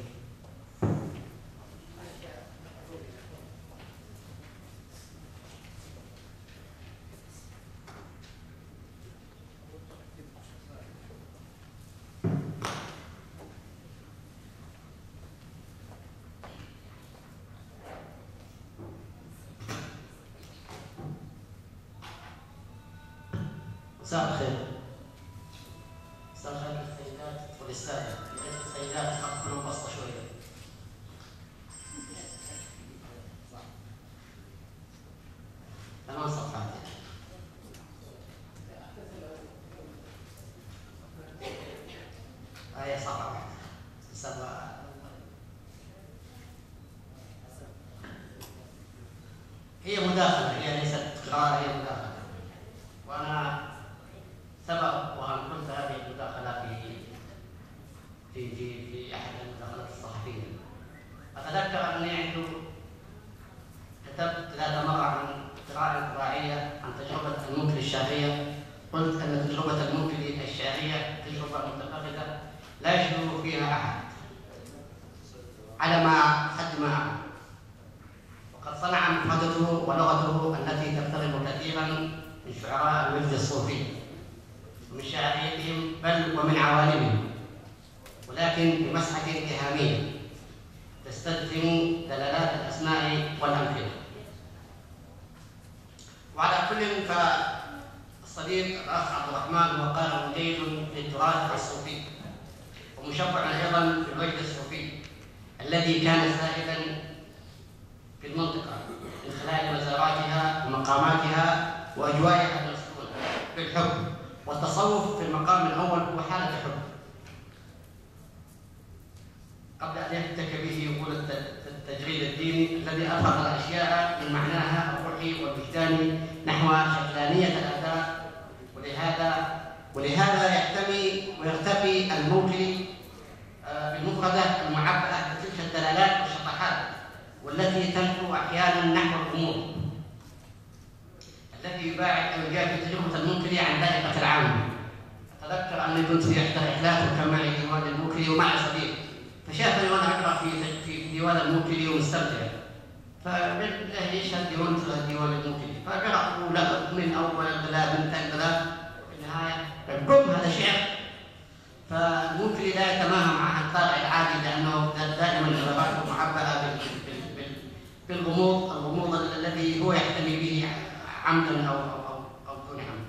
مساء الخير. مساء الخير للسيدات وللسادة. السيدات تقبلوا بسطة شوية. ثمان صفحات. آية صعبة. سبعة. هي مداخلة، هي ليست قراءة، هي مداخلة. وأنا سبق وأن قلت هذه المداخلة في في في في أحد المداخلات الصحفية. أتذكر أني عند كتبت ذات مرة عن قراءة إبراعية عن تجربة الموكلي الشافعية. قلت أن تجربة الموكلي الشافعية تجربة متفردة لا يشبه فيها أحد على ما حد ما أعلم، وقد صنع مفردته ولغته التي تقترب كثيرا من شعراء الوجد الصوفي ومن شاعريتهم بل ومن عوالمهم، ولكن بمسحة اتهامية تستلزم دلالات الأسماء والأمثلة. وعلى كل فالصديق الأخ عبد الرحمن هو قارئ جيد للتراث الصوفي ومشبع أيضا في الوجد الصوفي الذي كان سائدا في المنطقة من خلال مزاراتها ومقاماتها وأجوائها المسكونة بالحب والتصوف. في المقام الأول هو حالة حب قبل أن يفتك به يقول التجريد الديني الذي أفرغ الأشياء من معناها الروحي والوجداني نحو شكلانية الأداء. ولهذا ولهذا يحتمي ويرتقي الموكلي بالمفردة المعبأة بتلك الدلالات والشطحات والتي تنفو أحيانا نحو الغموض الذي يباعد أو يجافي تجربة الموكلي عن ذائقة العام. أتذكر أني كنت في إحدى رحلات وكان معي ديوان الموكلي ومعي صديق، فشافني وأنا أقرأ في في ديوان الموكلي ومستمتع، فقال له يشهد ديوان ديوان الموكلي، فقرأ له من أول ثلاث من ثلاث في النهاية قم هذا شعر. فالموكلي لا يتماهى مع القارئ العادي لأنه دائما عباراته معبأة بالغموض، الغموض الذي هو يحتمي به عمدا أو أو أو دون عمد.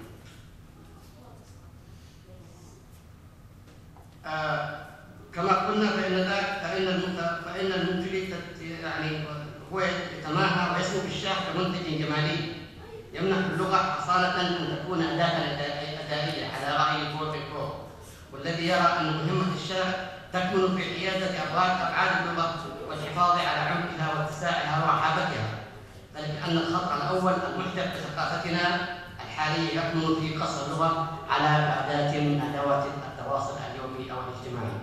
آه كما قلنا فإن ذاك فإن فإن الموكلي يعني هو يتماهى ويسمو بالشعر كمنتج جمالي يمنح اللغة حصانة أن تكون أداة أدائية على رأي بول بيكور، والذي يرى أن مهمة الشعر تكمن في حيازة أبعاد أبعاد اللغة والحفاظ على عمقها واتساعها ورحابتها، ذلك أن الخطأ الأول المحدث بثقافتنا الحالية يكمن في قصر اللغة على أداة من أدوات التواصل اليومي أو الاجتماعي.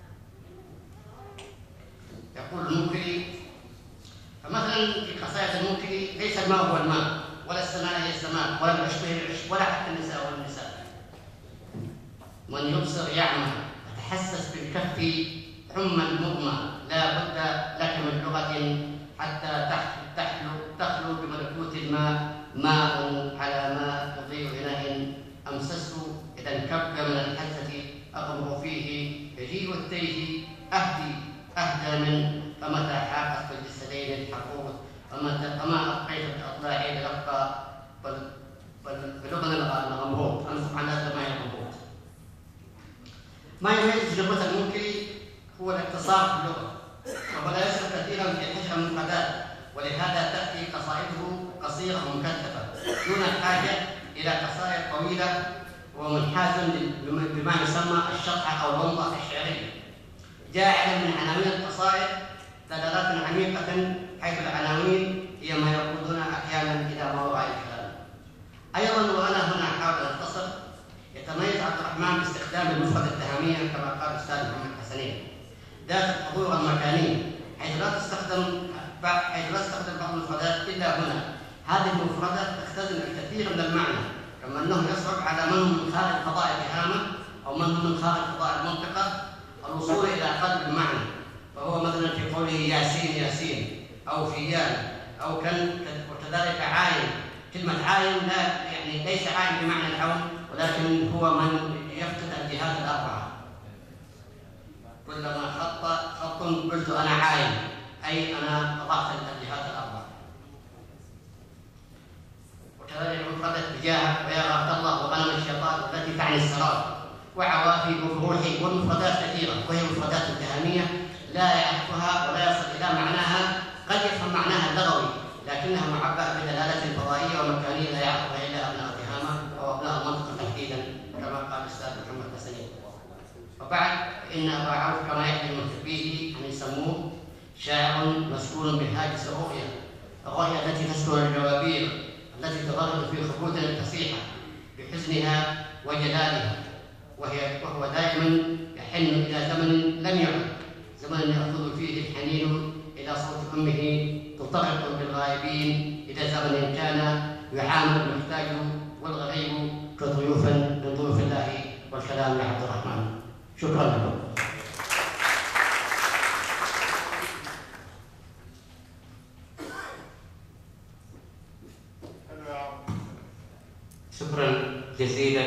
يقول الموكلي فمثلا في قصائد الموكلي ليس الماء هو الماء ولا السماء هي السماء ولا العشب هي العشب ولا حتى النساء ولا النساء. من يبصر يعمى تحسس بالكف عما المغمى لا بد لك من لغة حتى تحلو تخلو بملكوت الماء ماء على ماء يضيء إناء أمسسه إذا انكب من الحزة أغمر فيه يجيء التيه أهدي أهدى من فمتى حاقت في الجسدين الحقود وما وما أبقيت بأطلاعي لأبقى بل بل بلغنا الغموض، أنصب عن هذا ما الغموض. ما يميز اللغة الممكن هو الاختصار في اللغة، وهو لا يشرح كثيرا في حجم المفردات، ولهذا تأتي قصائده قصيرة ومكثفة دون الحاجة إلى قصائد طويلة ومنحازا بما يسمى الشطحة أو الومضة الشعرية، جاعلا من عناوين القصائد دلالات عميقة، حيث العناوين هي ما يركضنا أحيانا إلى ما وراء الكلام. أيضا وأنا هنا أحاول أن أختصر، يتميز عبد الرحمن باستخدام المفرد التهامية كما قال الأستاذ محمد حسنين ذات الحضور المكاني، حيث لا تستخدم حيث لا تستخدم بعض المفردات إلا هنا. هذه المفردات تختزن الكثير من المعنى، كما أنه يصعب على من هم من خارج قضاء التهامة أو من هم من خارج قضاء المنطقة الوصول إلى قلب المعنى. فهو مثلا في قوله ياسين ياسين أو فيان أو كان، وكذلك عاين. كلمة عاين لا يعني ليس عاين بمعنى العون، ولكن هو من يفقد الجهات الأربعة. كلما خط خط قلت أنا عاين، أي أنا أضعت الجهات الأربعة. وكذلك المفردة بجاه ويا الله وغنم الشيطان التي تعني السراب وعوافي وفروحي، والمفردات كثيرة وهي مفردات اتهامية لا يعرفها ولا يصل إلى معناها، قد يفهم معناها اللغوي لكنها معبأة بدلالة فضائية ومكانية لا يعرفها إلا أبناء التهامة أو أبناء المنطقة تحديدا كما قال الأستاذ محمد حسنين. وبعد فإن أبا عوف كما يحيي المحبيه أن يسموه شاعر مسكون بهاجس الرؤية، الرؤية التي تسكن الجوابير، التي تغرد في خطوطها الفصيحة بحزنها وجلالها، وهي وهو دائما يحن إلى زمن لم يعد، زمن يأخذ فيه الحنين إلى صوت أمه تطرق بالغائبين، إلى زمن كان يعامل المحتاج والغريب كضيوفا من ضيوف الله. والكلام لعبد الرحمن. شكرا لكم. شكرا جزيلا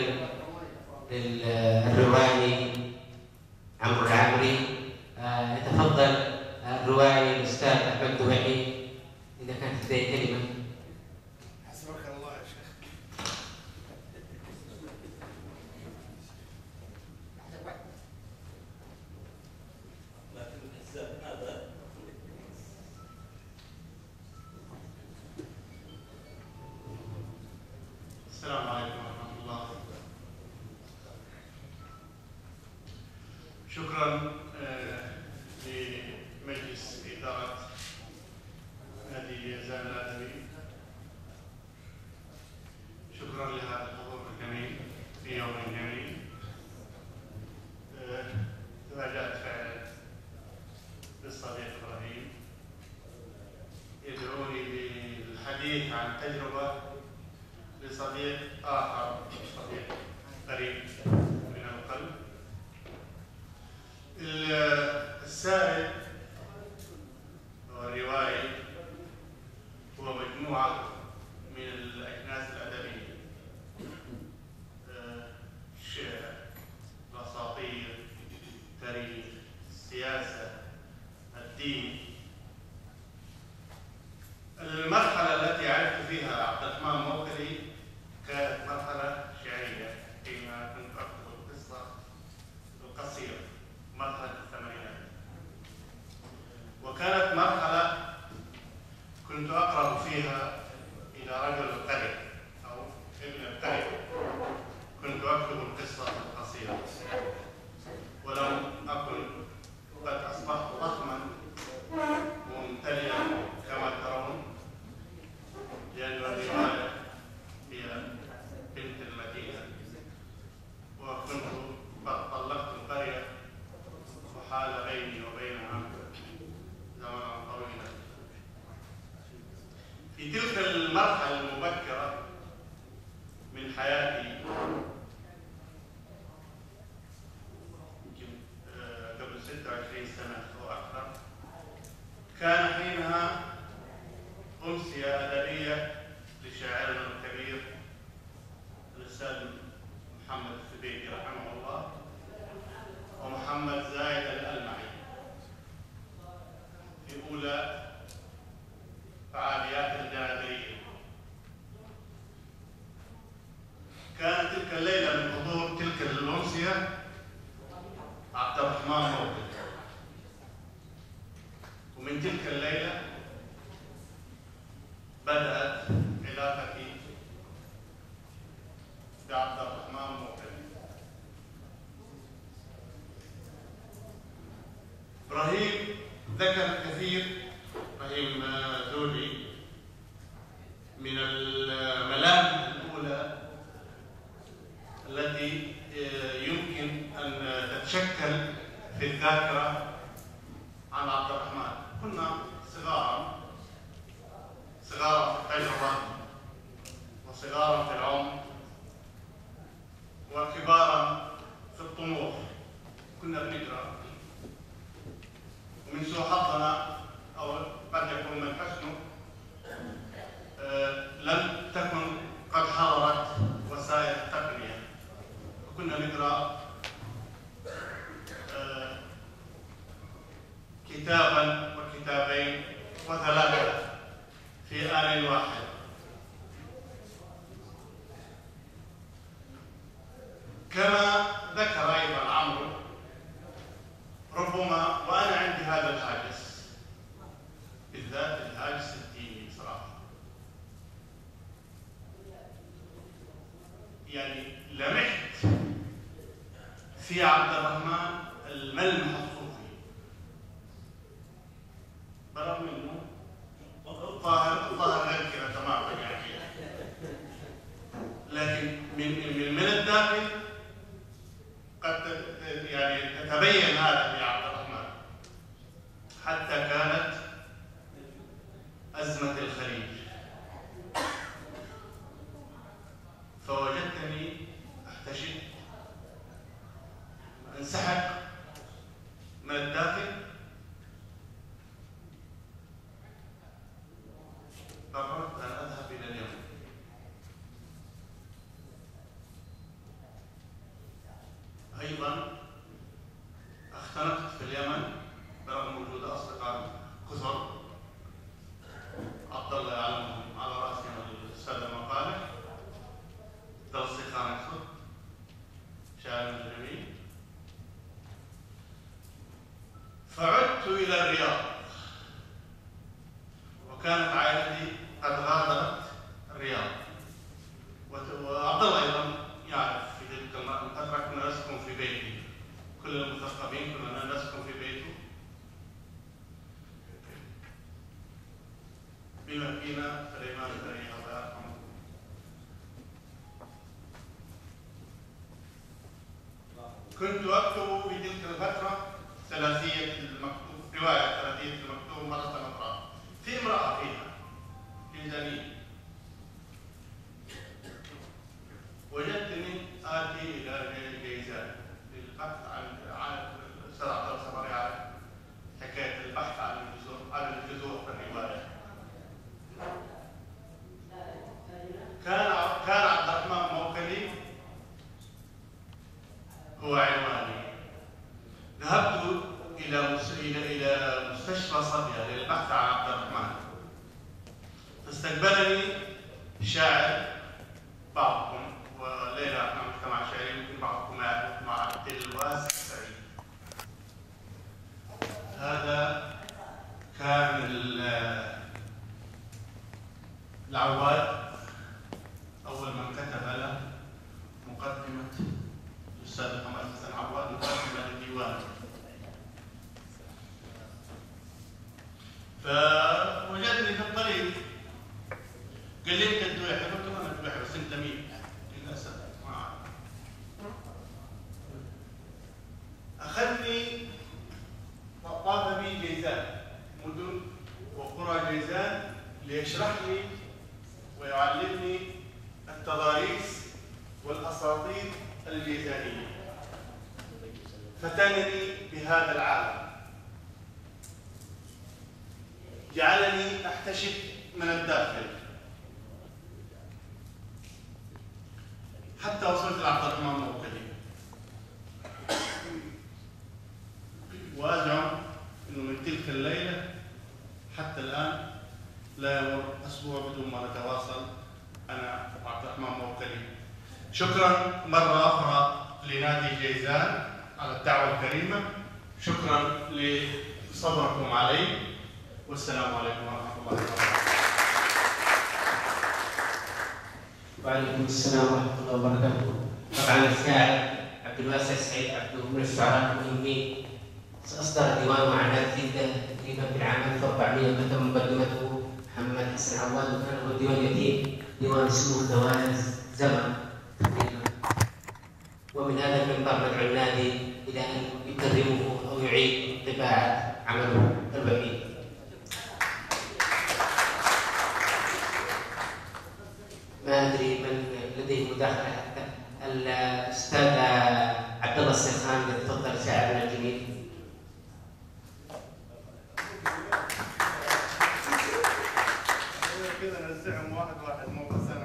للروائي عمرو العامري. يتفضل الروائي الاستاذ احمد دوحي اذا كانت لديه كلمه. حسبك الله يا شيخ. السلام عليكم ورحمة الله. شكرا لمجلس إدارة نادي يزان الأدبي، شكرا لهذا الحضور الجميل في يوم جميل. تفاجأت فعلا بالصديق إبراهيم يدعوني بالحديث عن تجربة لصديق آخر، صديق قريب من القلب. السائل والرواية هو مجموعة من الأجناس الأدبية، الشعر، الأساطير، التاريخ، السياسة، الدين. المرحلة التي عرفت فيها عبد الرحمن موكلي كانت مرحلة شعرية، حينما كنت أكتب القصة القصيرة، مرحلة الثمانينات. وكانت مرحلة كنت أقرب فيها إلى رجل القرية أو ابن القرية، كنت أكتب القصة القصيرة، ولم أكن قد أصبحت ضخما وممتلئا كما ترون، لأن الرواية هي بنت المدينة، وكنت قد طلقت القرية وحال بيني وبينها زمنا طويلا. في تلك المرحلة المبكرة من حياتي، يمكن قبل ستة وعشرين سنة أو أكثر، كان حينها أمسية أدبية لشاعرنا الكبير الأستاذ محمد الزبيدي رحمه الله ومحمد زايد الألمعي في أولى فعالية علاقتي بعبد الرحمن موكلي. إبراهيم ذكر الكثير، إبراهيم ذولي، من الملامح الأولى التي يمكن أن تتشكل في الذاكرة عن عبد الرحمن. كنا صغارا صغارا في التجربة وصغارا في العمر وكبارا في الطموح. كنا بنقرأ، ومن سوء حظنا أو قد يكون من حسنه آه لم تكن قد حضرت وسائل التقنية، وكنا نقرأ آه كتابا وكتابين وثلاثة في آن واحد. كما ذكر أيضا عمرو، ربما وأنا عندي هذا الهاجس، بالذات الهاجس الديني صراحة، يعني لمحت في عبد الرحمن الملمح الصوفي، برغم انه الظاهر الظاهر غير كذا تماما يعني، لكن من من من الداخل قد يعني تتبين هذا في عبد الرحمن. حتى كانت أزمة الخليج، فوجدتني أحتشد، انسحق من الداخل. قررت أن أذهب إلى اليمن. أيضا اختنقت في اليمن برغم وجود أصدقاء كثر، عبد الله يعلمهم على رأسهم الأستاذ المقالح، درسي خان كثر، شاعر الجميل. فعدت إلى الرياض، وكانت عائلتي قد غادرت الرياض، وعبد الله أيضا يعرف في تلك الفترة كنا نسكن في بيتي، كل المثقفين كنا نسكن في بيته بما فينا سليمان الفريق الله يرحمه. كنت أكتب في تلك الفترة ثلاثية المكتوب، رواية ثلاثية المكتوب مرة أخرى، في امرأة فيها جنزانية. وجدتني آتي إلى جيزان للبحث عن عن الأستاذ عبد الله الصبري على حكاية البحث عن الجذور عن الجذور في الرواية. كان كان عبد الرحمن موكلي هو عنواني. ذهبت إلى إلى إلى مستشفى صبية للبحث عن عبد الرحمن، فاستقبلني شاعر بعضكم، وليلى احنا مجتمع شعري يمكن بعضكم يعرف، مع دلواز السعيد. هذا كان العواد أول من كتب له مقدمة الأستاذ محمد حسن عواد، مقدمة للديوان. فوجدني في الطريق، قال لي أنت الدويحة؟ قلت له أنا الدويحة، بس أنت مين؟ للأسف ما أعرف. أخذني طاف بي جيزان، مدن وقرى جيزان، ليشرح لي ويعلمني التضاريس والأساطير الجيزانية، فتنني بهذا العالم، جعلني أحتشد من الداخل، حتى وصلت لعبد الرحمن موكلي. وأزعم أنه من تلك الليلة حتى الآن لا يمر أسبوع بدون ما نتواصل أنا وعبد الرحمن موكلي. شكرا مرة أخرى لنادي جيزان على الدعوة الكريمة، شكرا لصبركم علي، والسلام عليكم ورحمة الله وبركاته. وعليكم السلام ورحمة الله وبركاته. طبعا الشاعر عبد الواسع سعيد عبده من الشعراء المهمين، أصدر ديوان وعنات جدا تقريبا في العام ألف وأربعمائة، كتب مقدمته محمد حسن عواد، وكان هو ديوان يتيم، ديوان اسمه جواز زمن تقريبا. ومن هذا المنبر ندعو النادي إلى أن يكرمه أو يعيد طباعة عمله الوحيد. ما أدري من لديه مداخلة حتى الأستاذ عبد الله السيخان، يتفضل شاعرنا الجميل. كذا نزعهم واحد واحد مو بس أنا.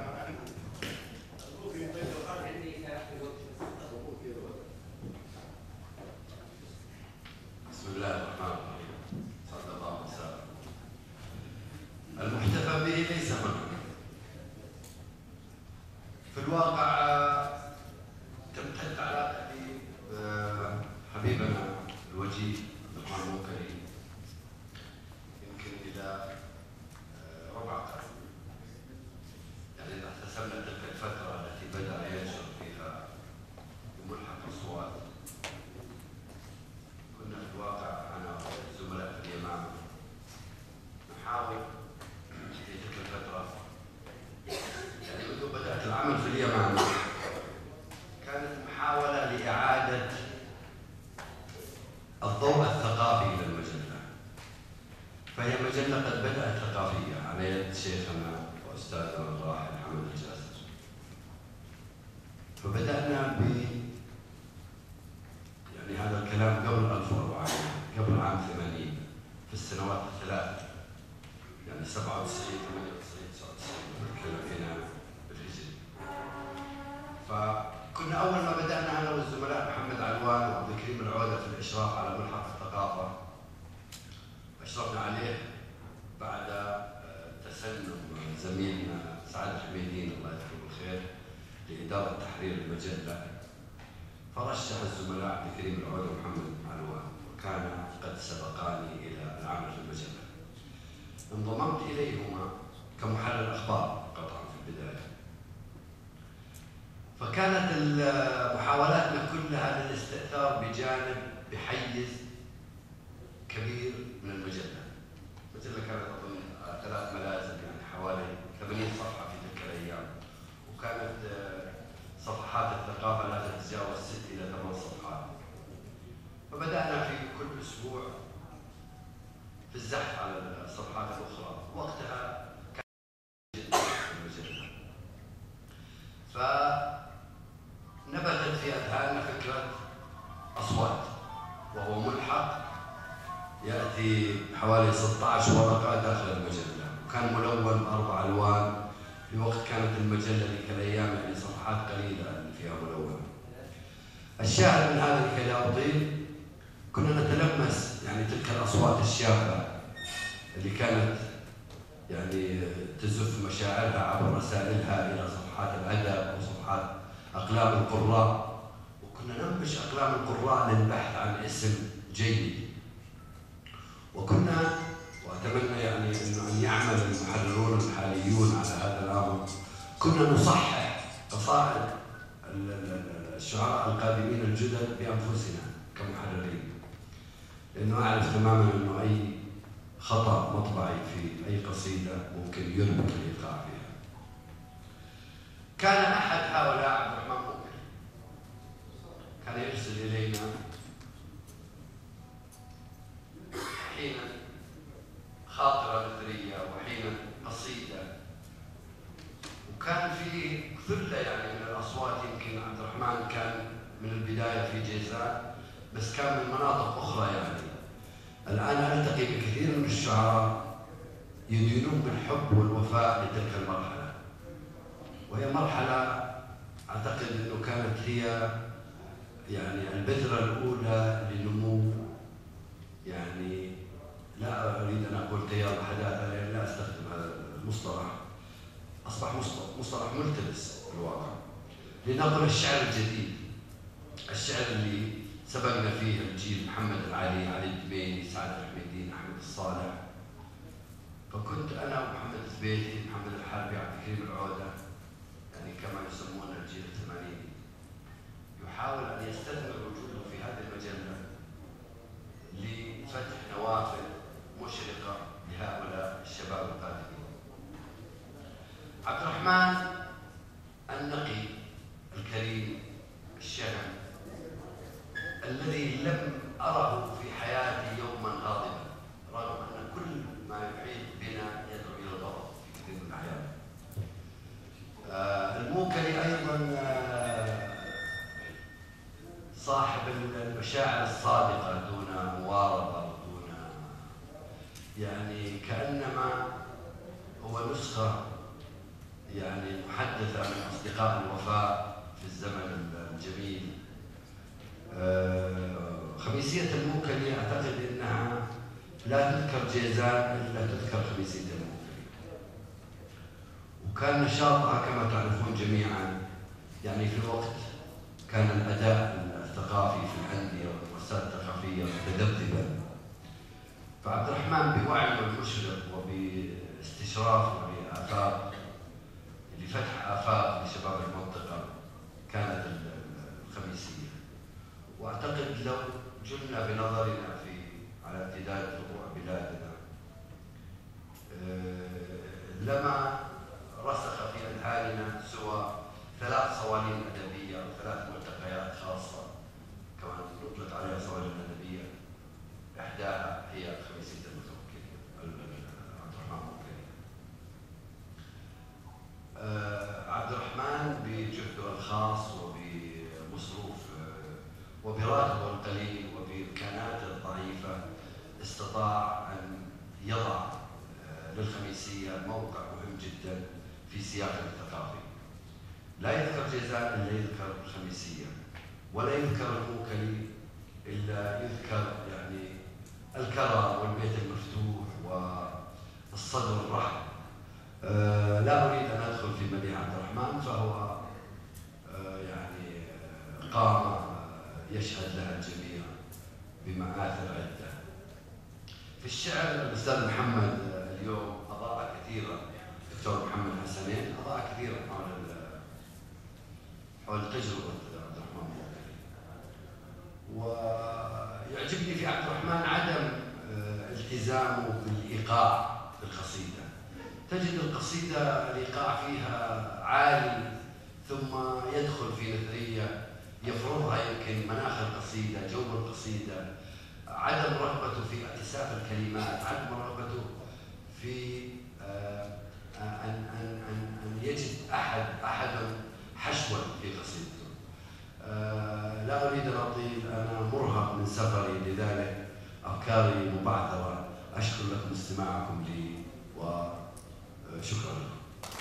بسم الله الرحمن الرحيم. صلى الله وسلم. المحتفى به ليس هنا. في الواقع تمتد علاقتي بحبيبنا الوجيه عبد الرحمن الموكلي يمكن الى ربع قرن. يعني اذا احتسبنا تلك الفتره التي بدا ينشر فيها بملحق اصوات، كنا في الواقع انا والزملاء في اليمامه نحاول في تلك الفتره، يعني منذ بدات العمل في اليمامه كانت محاوله لاعاده الضوء الثقافي للمجله. فهي مجله قد بدات ثقافيه على يد شيخنا واستاذنا الراحل حمد الجاسر. فبدانا ب يعني هذا الكلام قبل ألف وأربعمائة، قبل عام ثمانين، في السنوات الثلاث، يعني سبعة وتسعين ثمانية وتسعين تسعة وتسعين كنا هنا بالهجري. فكنا اول ما بدانا انا والزملاء محمد علوان وعبد الكريم العوده في الاشراف على ملحق الثقافه، اشرفنا عليه بعد تسنم زميلنا سعد الحميدين الله يذكره بالخير لاداره تحرير المجله. فرشح الزملاء عبد الكريم العوده ومحمد علوان، وكان قد سبقاني الى العمل في المجله. انضممت اليهما كمحلل اخبار قطعا في البدايه. فكانت محاولاتنا كلها للاستئثار بجانب بحيز كبير من المجله. المجله كانت اظن ثلاث ملازم، يعني حوالي ثمانين صفحه في تلك الايام، وكانت صفحات الثقافه لا تتجاوز ست الى ثمان صفحات. فبدانا في كل اسبوع في الزحف على الصفحات الاخرى. وقتها كانت المجله، فنبتت في اذهاننا فكره اصوات، وهو ملحق ياتي حوالي ستة عشر ورقه داخل المجله، وكان ملون باربع الوان. في وقت كانت المجله ذيك الايام يعني صفحات قليله اللي فيها ملونه. الشاهد من هذا لكي لا اطيل، كنا نتلمس يعني تلك الاصوات الشابه اللي كانت يعني تزف مشاعرها عبر رسائلها الى صفحات الادب وصفحات اقلام القراء، وكنا ننبش اقلام القراء للبحث عن اسم جيد. وكنا واتمنى يعني انه ان يعمل المحررون الحاليون على هذا الامر، كنا نصحح قصائد الشعراء القادمين الجدد بانفسنا كمحررين، لانه اعرف تماما انه اي خطا مطبعي في اي قصيده ممكن يربك الايقاع فيها. كان احد هؤلاء عبد الرحمن موكلي، كان يرسل الينا حينا خاطره نثريه وحينا قصيده، وكان في ثله يعني من الاصوات. يمكن عبد الرحمن كان من البدايه في جيزان، بس كان من مناطق اخرى. يعني الان التقي بكثير من الشعراء يدينون بالحب والوفاء لتلك المرحله، وهي مرحله اعتقد انه كانت هي يعني البذره الاولى لنمو، يعني لا اريد ان اقول تيار الحداثه لان لا استخدم هذا المصطلح، اصبح مصطلح ملتبس في الواقع. لنقل الشعر الجديد، الشعر اللي سبقنا فيه الجيل محمد العلي، علي الدميني، سعد الحميدين، احمد الصالح. فكنت انا ومحمد الزبيدي، محمد الحربي، عبد الكريم العوده، يعني عبد الرحمن النقي الكريم الشهم الذي لم أره في حياتي يوما غاضبا، رغم أن كل ما يحيط بنا يدعو إلى الغضب في كثير من الأحيان. آه الموكلي أيضا آه صاحب المشاعر الصادقة دون مواربة ودون، يعني كأنما هو نسخة يعني محدثة من أصدقاء الوفاء في الزمن الجميل. آه خميسية الموكلي أعتقد أنها لا تذكر جيزان إلا تذكر خميسية الموكلي، وكان نشاطها كما تعرفون جميعا يعني في الوقت كان الأداء الثقافي في الأندية والمؤسسات الثقافية متذبذبا، فعبد الرحمن بوعيه المشرق وباستشراف لآفاق لفتح آفاق لشباب المنطقة كانت الخميسية. وأعتقد لو جلنا بنظرنا في على امتداد ربوع بلادنا لما رسخ في أذهاننا سوى ثلاث صوالين أدبية أو ثلاث ملتقيات خاصة كما نطلق عليها صوالين أدبية. إحداها هي خميسية الموكلي عبد الرحمن الموكلي. عبد الرحمن بجهده الخاص وبمصروف وبراتبه القليل وبإمكاناته الضعيفة استطاع أن يضع للخميسية موقع مهم جدا في سياقه الثقافي. لا يذكر جيزان إلا يذكر الخميسية، ولا يذكر الموكلي إلا يذكر يعني الكرم والبيت المفتوح والصدر الرحب. أه لا أريد أن أدخل في مديح عبد الرحمن، فهو أه يعني قامة يشهد لها الجميع بمآثر عدة. في الشعر الأستاذ محمد اليوم أضاء كثيرا، الدكتور محمد حسنين أضاء كثيرا حول حول تجربة عبد الرحمن الموكلي. ويعجبني في عبد الرحمن عدم التزامه بالإيقاع في القصيدة. تجد القصيدة الإيقاع فيها عالي ثم يدخل في نثرية يفرضها يمكن مناخ القصيدة، جو القصيدة، عدم رغبته في اعتساف الكلمات، عدم رغبته في أن أن أن أن يجد أحد أحد حشوا في قصيدته. لا أريد أن أطيل، أنا مرهق من سفري لذلك أفكاري مبعثرة. أشكر لكم استماعكم لي وشكرا لكم.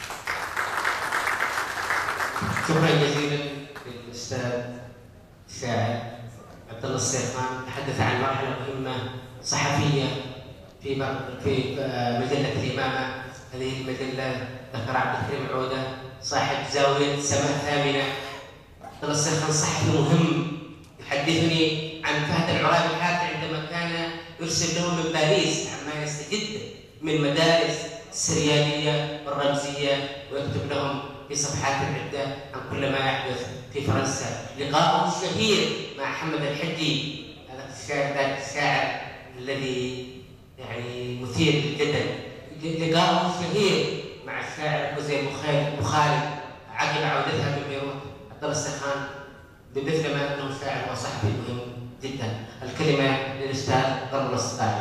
شكرا جزيلا للأستاذ الشاعر عبد الله السيخان، تحدث عن مرحلة مهمة صحفية في في مجلة الإمامة. هذه المجلة ذكر عبد الكريم عودة صاحب زاوية سماء ثامنة. عبد الله السيخان صحفي مهم، يحدثني عن فهد العرابي الحافي عندما كان يرسل لهم من باريس عما يستجد من مدارس السريالية والرمزية، ويكتب لهم في صفحات عدة عن كل ما يحدث في فرنسا. لقاءه الشهير مع محمد الحجي، هذا الشاعر ذاك الشاعر الذي يعني مثير للجدل. لقاءه الشهير مع الشاعر حسين بخاري عقب عودتها من بيروت. عبد الله السيخان بمثل ما انه شاعر وصحفي مهم جدا. الكلمه للاستاذ ضرب الصقاري.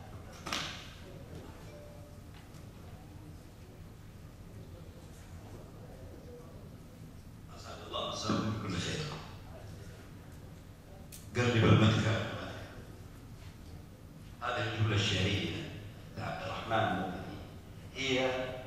اسعد الله مساكم بكل خير. قرب المدكة، هذه الجمله الشعريه لعبد الرحمن الموكلي هي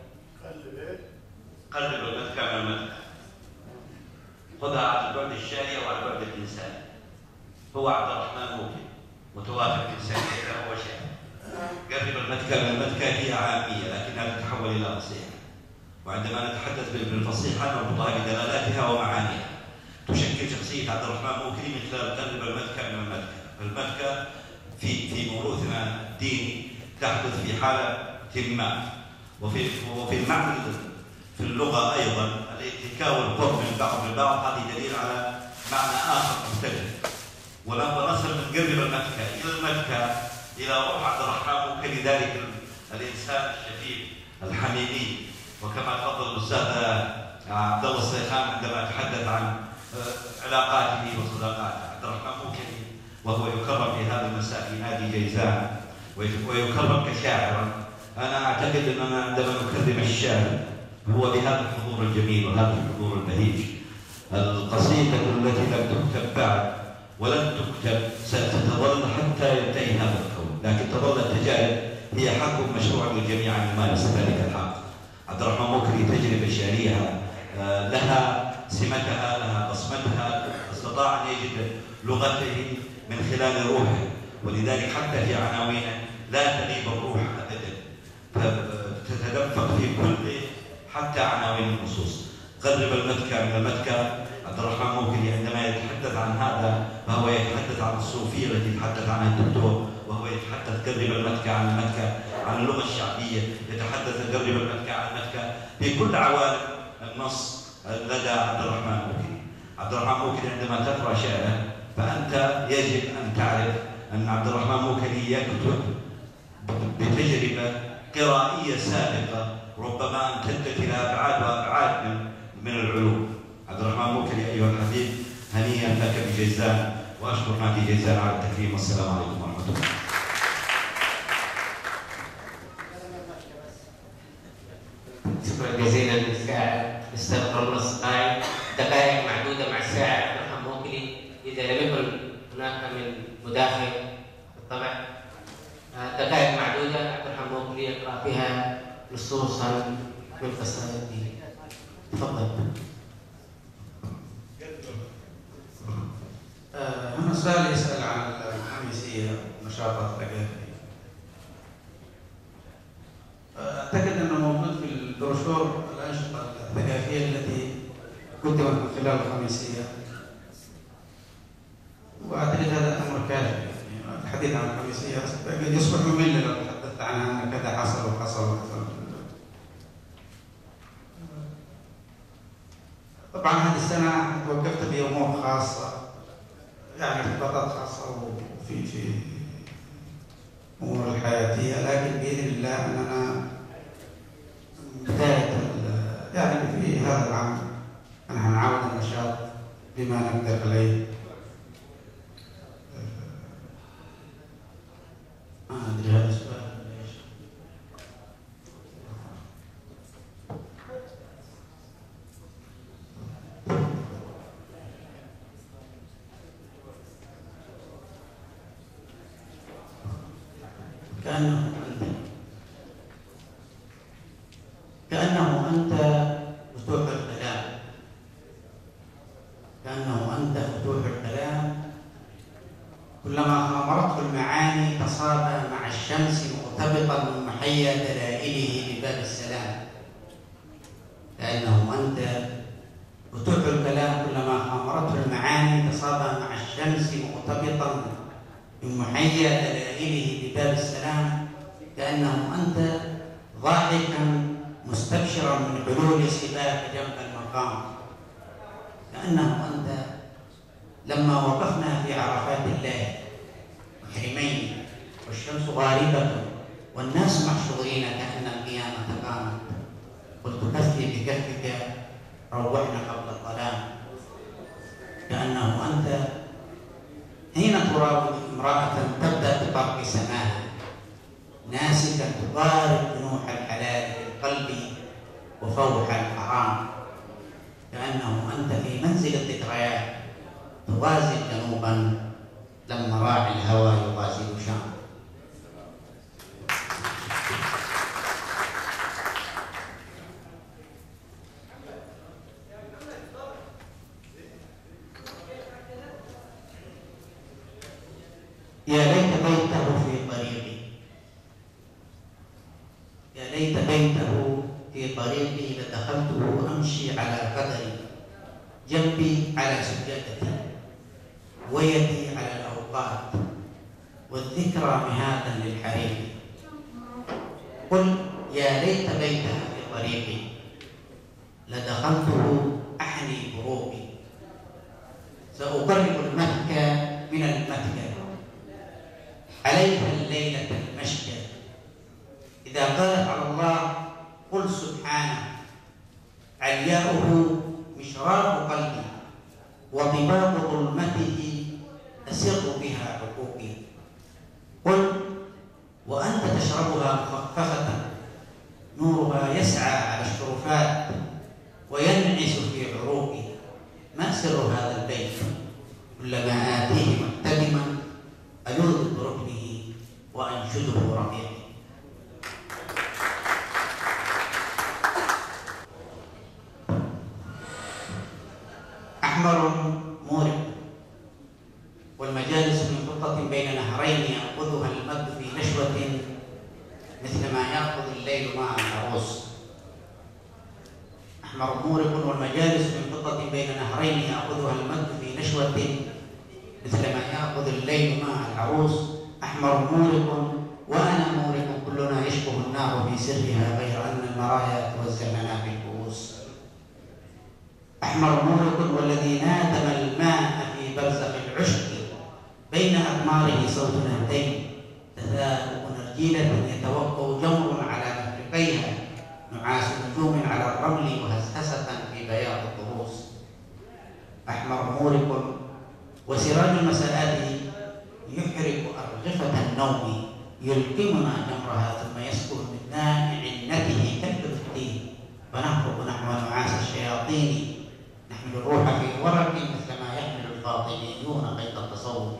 قرب المدكة من المدكة، خذها على البعد الشعري او على البعد الانساني. هو عبد الرحمن الموكلي متوافق انسانيته هو شاعر. قرب المدكة من المدكة هي عاميه لكنها تتحول الى فصيحه، وعندما نتحدث بالفصيحه نربطها بدلالاتها ومعانيها. تشكل شخصيه عبد الرحمن الموكلي من خلال قرب المدكة من المدكة. المدكة في في موروثنا الديني تحدث في حاله ما، وفي وفي المعنى في اللغه ايضا الاتكاء والقرب من بعض البعض، هذه دليل على معنى اخر مختلف. ولما نصل من قرب المدكة الى المدكة الى روح عبد الرحمن الموكلي ذلك الانسان الشفيق الحميمي وكما تفضل الأستاذ عبد الله الصيخان عندما تحدث عن علاقاته وصداقاته. عبد الرحمن موكلي وهو يكرم في هذا المساء في نادي جيزان ويكرم كشاعرا. أنا أعتقد أننا عندما نكرم الشاعر هو بهذا الحضور الجميل وهذا الحضور البهيج. القصيدة التي لم تكتب بعد ولن تكتب ستظل حتى ينتهي هذا الكون، لكن تظل التجارب هي حق مشروع للجميع أن يمارس ذلك الحق. عبد الرحمن موكلي تجربة شعرية لها سمتها، لها بصمتها، استطاع أن يجد لغته من خلال روحه، ولذلك حتى في عناوينه لا تغيب الروح أبدا، فتتدفق في كل حتى عناوين النصوص. قرب المتكى من المتكى. عبد الرحمن موكلي عندما يتحدث عن هذا فهو يتحدث عن الصوفية التي يتحدث عنها الدكتور، وهو يتحدث قرب المتكى عن المتكى، عن اللغة الشعبية، يتحدث قرب المتكى عن المتكى في كل عوالم النص لدى عبد الرحمن موكلي. عبد الرحمن موكلي عندما تقرأ شعره فأنت يجب أن تعرف أن عبد الرحمن موكلي يكتب بتجربة قرائية سابقة ربما امتدت إلى أبعاد وأبعاد من من العلوم. عبد الرحمن موكلي أيها الحبيب، هنيئا لك بجيزان، وأشكر نادي جيزان على التكريم، والسلام عليكم ورحمة الله. شكرا جزيلا للشاعر الاستاذ قرن الصقاعي. دقائق معدوده مع الشاعر عبد الرحمن موكلي اذا لم يكن هناك من مداخل بالطبع. دقائق معدوده عبد الرحمن موكلي يقرا فيها نصوصا من قصائده. تفضل. أنا سؤال يسأل عن الخميسية ونشاطات الثقافية. أعتقد أنه موجود في البروشور الأنشطة الثقافية التي كتبت من خلال الخميسية، وأعتقد هذا أمر كافي. يعني الحديث عن الخميسية قد يصبح ممل لو تحدثت عنها أن كذا حصل وحصل وحصل. طبعا هذه السنة توقفت بأمور خاصة، يعني ارتباطات خاصة وفي في أمور الحياتية، لكن بإذن الله أننا بداية يعني في هذا العام نحن نعاود النشاط بما نقدر عليه. ما أدري هذا السؤال ليش. كأنه أنت كأنه أنت فتوح الكلام كأنه أنت فتوح الكلام كلما خامرته المعاني تصابى مع الشمس مرتبطا من محيا دلائله بباب السلام. كأنه أنت فتوح الكلام كلما خامرته المعاني تصابى مع الشمس مرتبطا من محيا دلائله بباب السلام. كأنه أنت ضاحكا مستبشرا من حلول سباك جنب المقام. كأنه أنت لما وقفنا في عرفات الله محرمين والشمس غاربة والناس محشورين كأن القيامة قامت، قلت كفي بكفك روحنا قبل الظلام. كأنه أنت حين تراود امرأة تبدأ بطرق سماها ناسكا تقارب جنوح الحلال في القلب وفوح الحرام. كأنه أنت في منزل الذكريات تغازل جنوبا لما راعي الهوى يغازل شام. يا ليت بيته في طريقي يا ليت بيته في طريقي لدخلته أمشي على قدري، جنبي على سجادتي ويدي على الأوقات والذكرى مهادا للحريق. قل يا ليت بيته في طريقي لدخلته أحني بروقي، سأقرب المكة من المكة عليها الليلة المشكى. إذا قالت على الله قل سبحانه علياؤه مشراق قلبي، وضباب ظلمته أسر بها عقوقي. قل وأنت تشربها مخففة، نورها يسعى على الشرفات وينعس في عروقي. ما سر هذا البيت؟ كلما آتيه محتدما ألوذ بركنه وأنشده رفيقي. أحمر مورق، والمجالس من خطة بين نهرين يأخذها المد في نشوة مثل ما يأخذ الليل مع العروس. أحمر مورق، والمجالس من خطة بين نهرين يأخذها المد في نشوة مثل ما يأخذ الليل مع العروس. أحمر مورق وأنا مورق، كلنا يشبه النار في سرها، غير أن المرايا توزع لنا في الكؤوس. أحمر مورق، والذي نادم الماء في برزخ العشق، بين أقماره صوت نهدين، تثاءب نرجيلة يتوقع جمر على مفرقيها، نعاس نجوم على الرمل وهسهسة في بياض الضروس. أحمر مورق، وسراج المساءات يحرق أرغفة النوم، يلقمنا جمرها ثم يسكن من نعنته كالبرتين، فنهرب نحو نعاس الشياطين، نحمل الروح في ورق مثل ما يحمل الفاطميون قيد التصوف.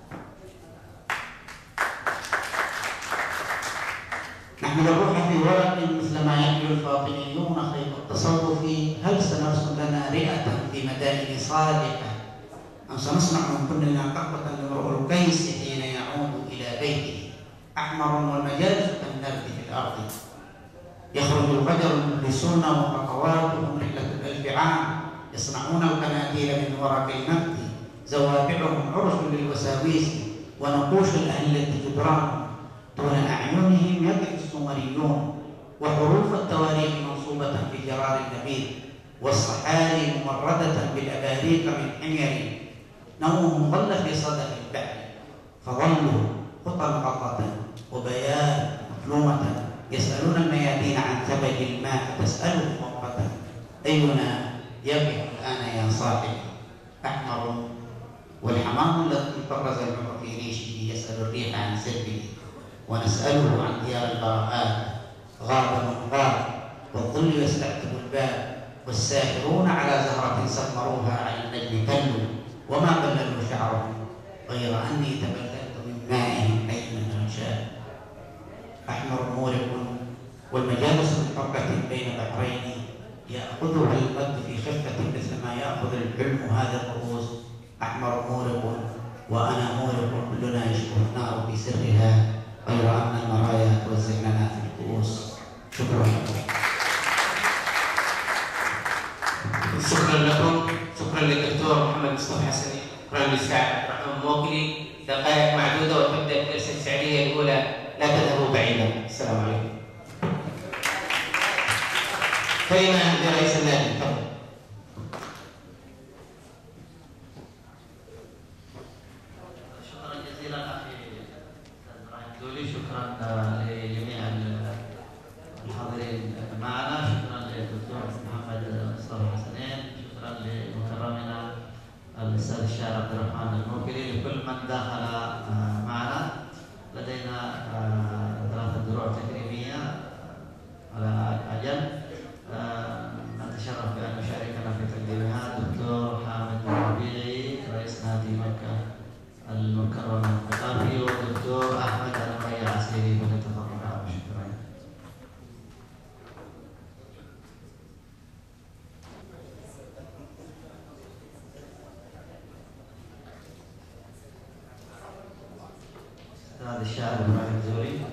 نحمل الروح في ورق مثل ما يحمل الفاطميون خيط التصوف. هل سنرسم لنا رئة في مدائن صادقة، أم سنصنع من كلنا قهوة لامرؤ القيس حين يعود إلى بيته؟ أحمر، والمجالس كالنرد في الأرض، يخرج الفجر المفلسون وخطواتهم رحلة الألف عام، يصنعون القناديل من ورق النبت، زوابعهم عرش للوساويس، ونقوش الأهلة جدران، دون أعينهم يقف السمريون، وحروف التواريخ منصوبة في جرار النبيذ، والصحاري ممردة بالأباريق من حمير، نومهم ظل في صدف البحر، فظلوا خطى قطة وبيات مظلومة، يسألون الميادين عن ثبج الماء، تسأله وقتا أينا يقف الآن يا صاحبي. أحمر، والحمام الذي فرز الماء في ريشه يسأل الريح عن سربه، ونسأله عن ديار البراءات، غاب من غاب، والظل يستعتب الباب، والساحرون على زهرة سمروها على النجم كلوا، وما بللوا شعرهم غير أني تبللت من مائهم حيث من الرشاد. أحمر مورق، والمجالس من حركة بين بحرين، يأخذها المد في خفة مثل ما يأخذ الحلم هذا الرؤوس. أحمر مورق وأنا مورق، كلنا يشبه النار في سرها، غير أن المرايا توزع لنا في الكؤوس. شكرا لكم. شكرا لكم، شكرا للدكتور محمد مصطفى حسني، شكرا للساعة عبد الرحمن الموكلي. دقائق معدودة وتبدأ الجلسة الشعرية الأولى، لا تذهبوا بعيدا. السلام عليكم. كلمة لرئيس النادي، تفضل. شكرا جزيلا أخي إبراهيم دولي، شكرا لجميع الحاضرين معنا، شكرا للدكتور محمد مصطفى حسنين، شكرا لمكرمنا الأستاذ الشاعر عبد الرحمن الموكلي، لكل من دخل معنا. لدينا ثلاثة دروع تكريمية على أجل، نتشرف بأن نشاركنا في تقديمها الدكتور حامد الربيعي رئيس نادي مكة المكرمة الثقافي، والدكتور أحمد المريع عسيري، فليتفضل معه. شكرا. أستاذ الشاعر إبراهيم دولي.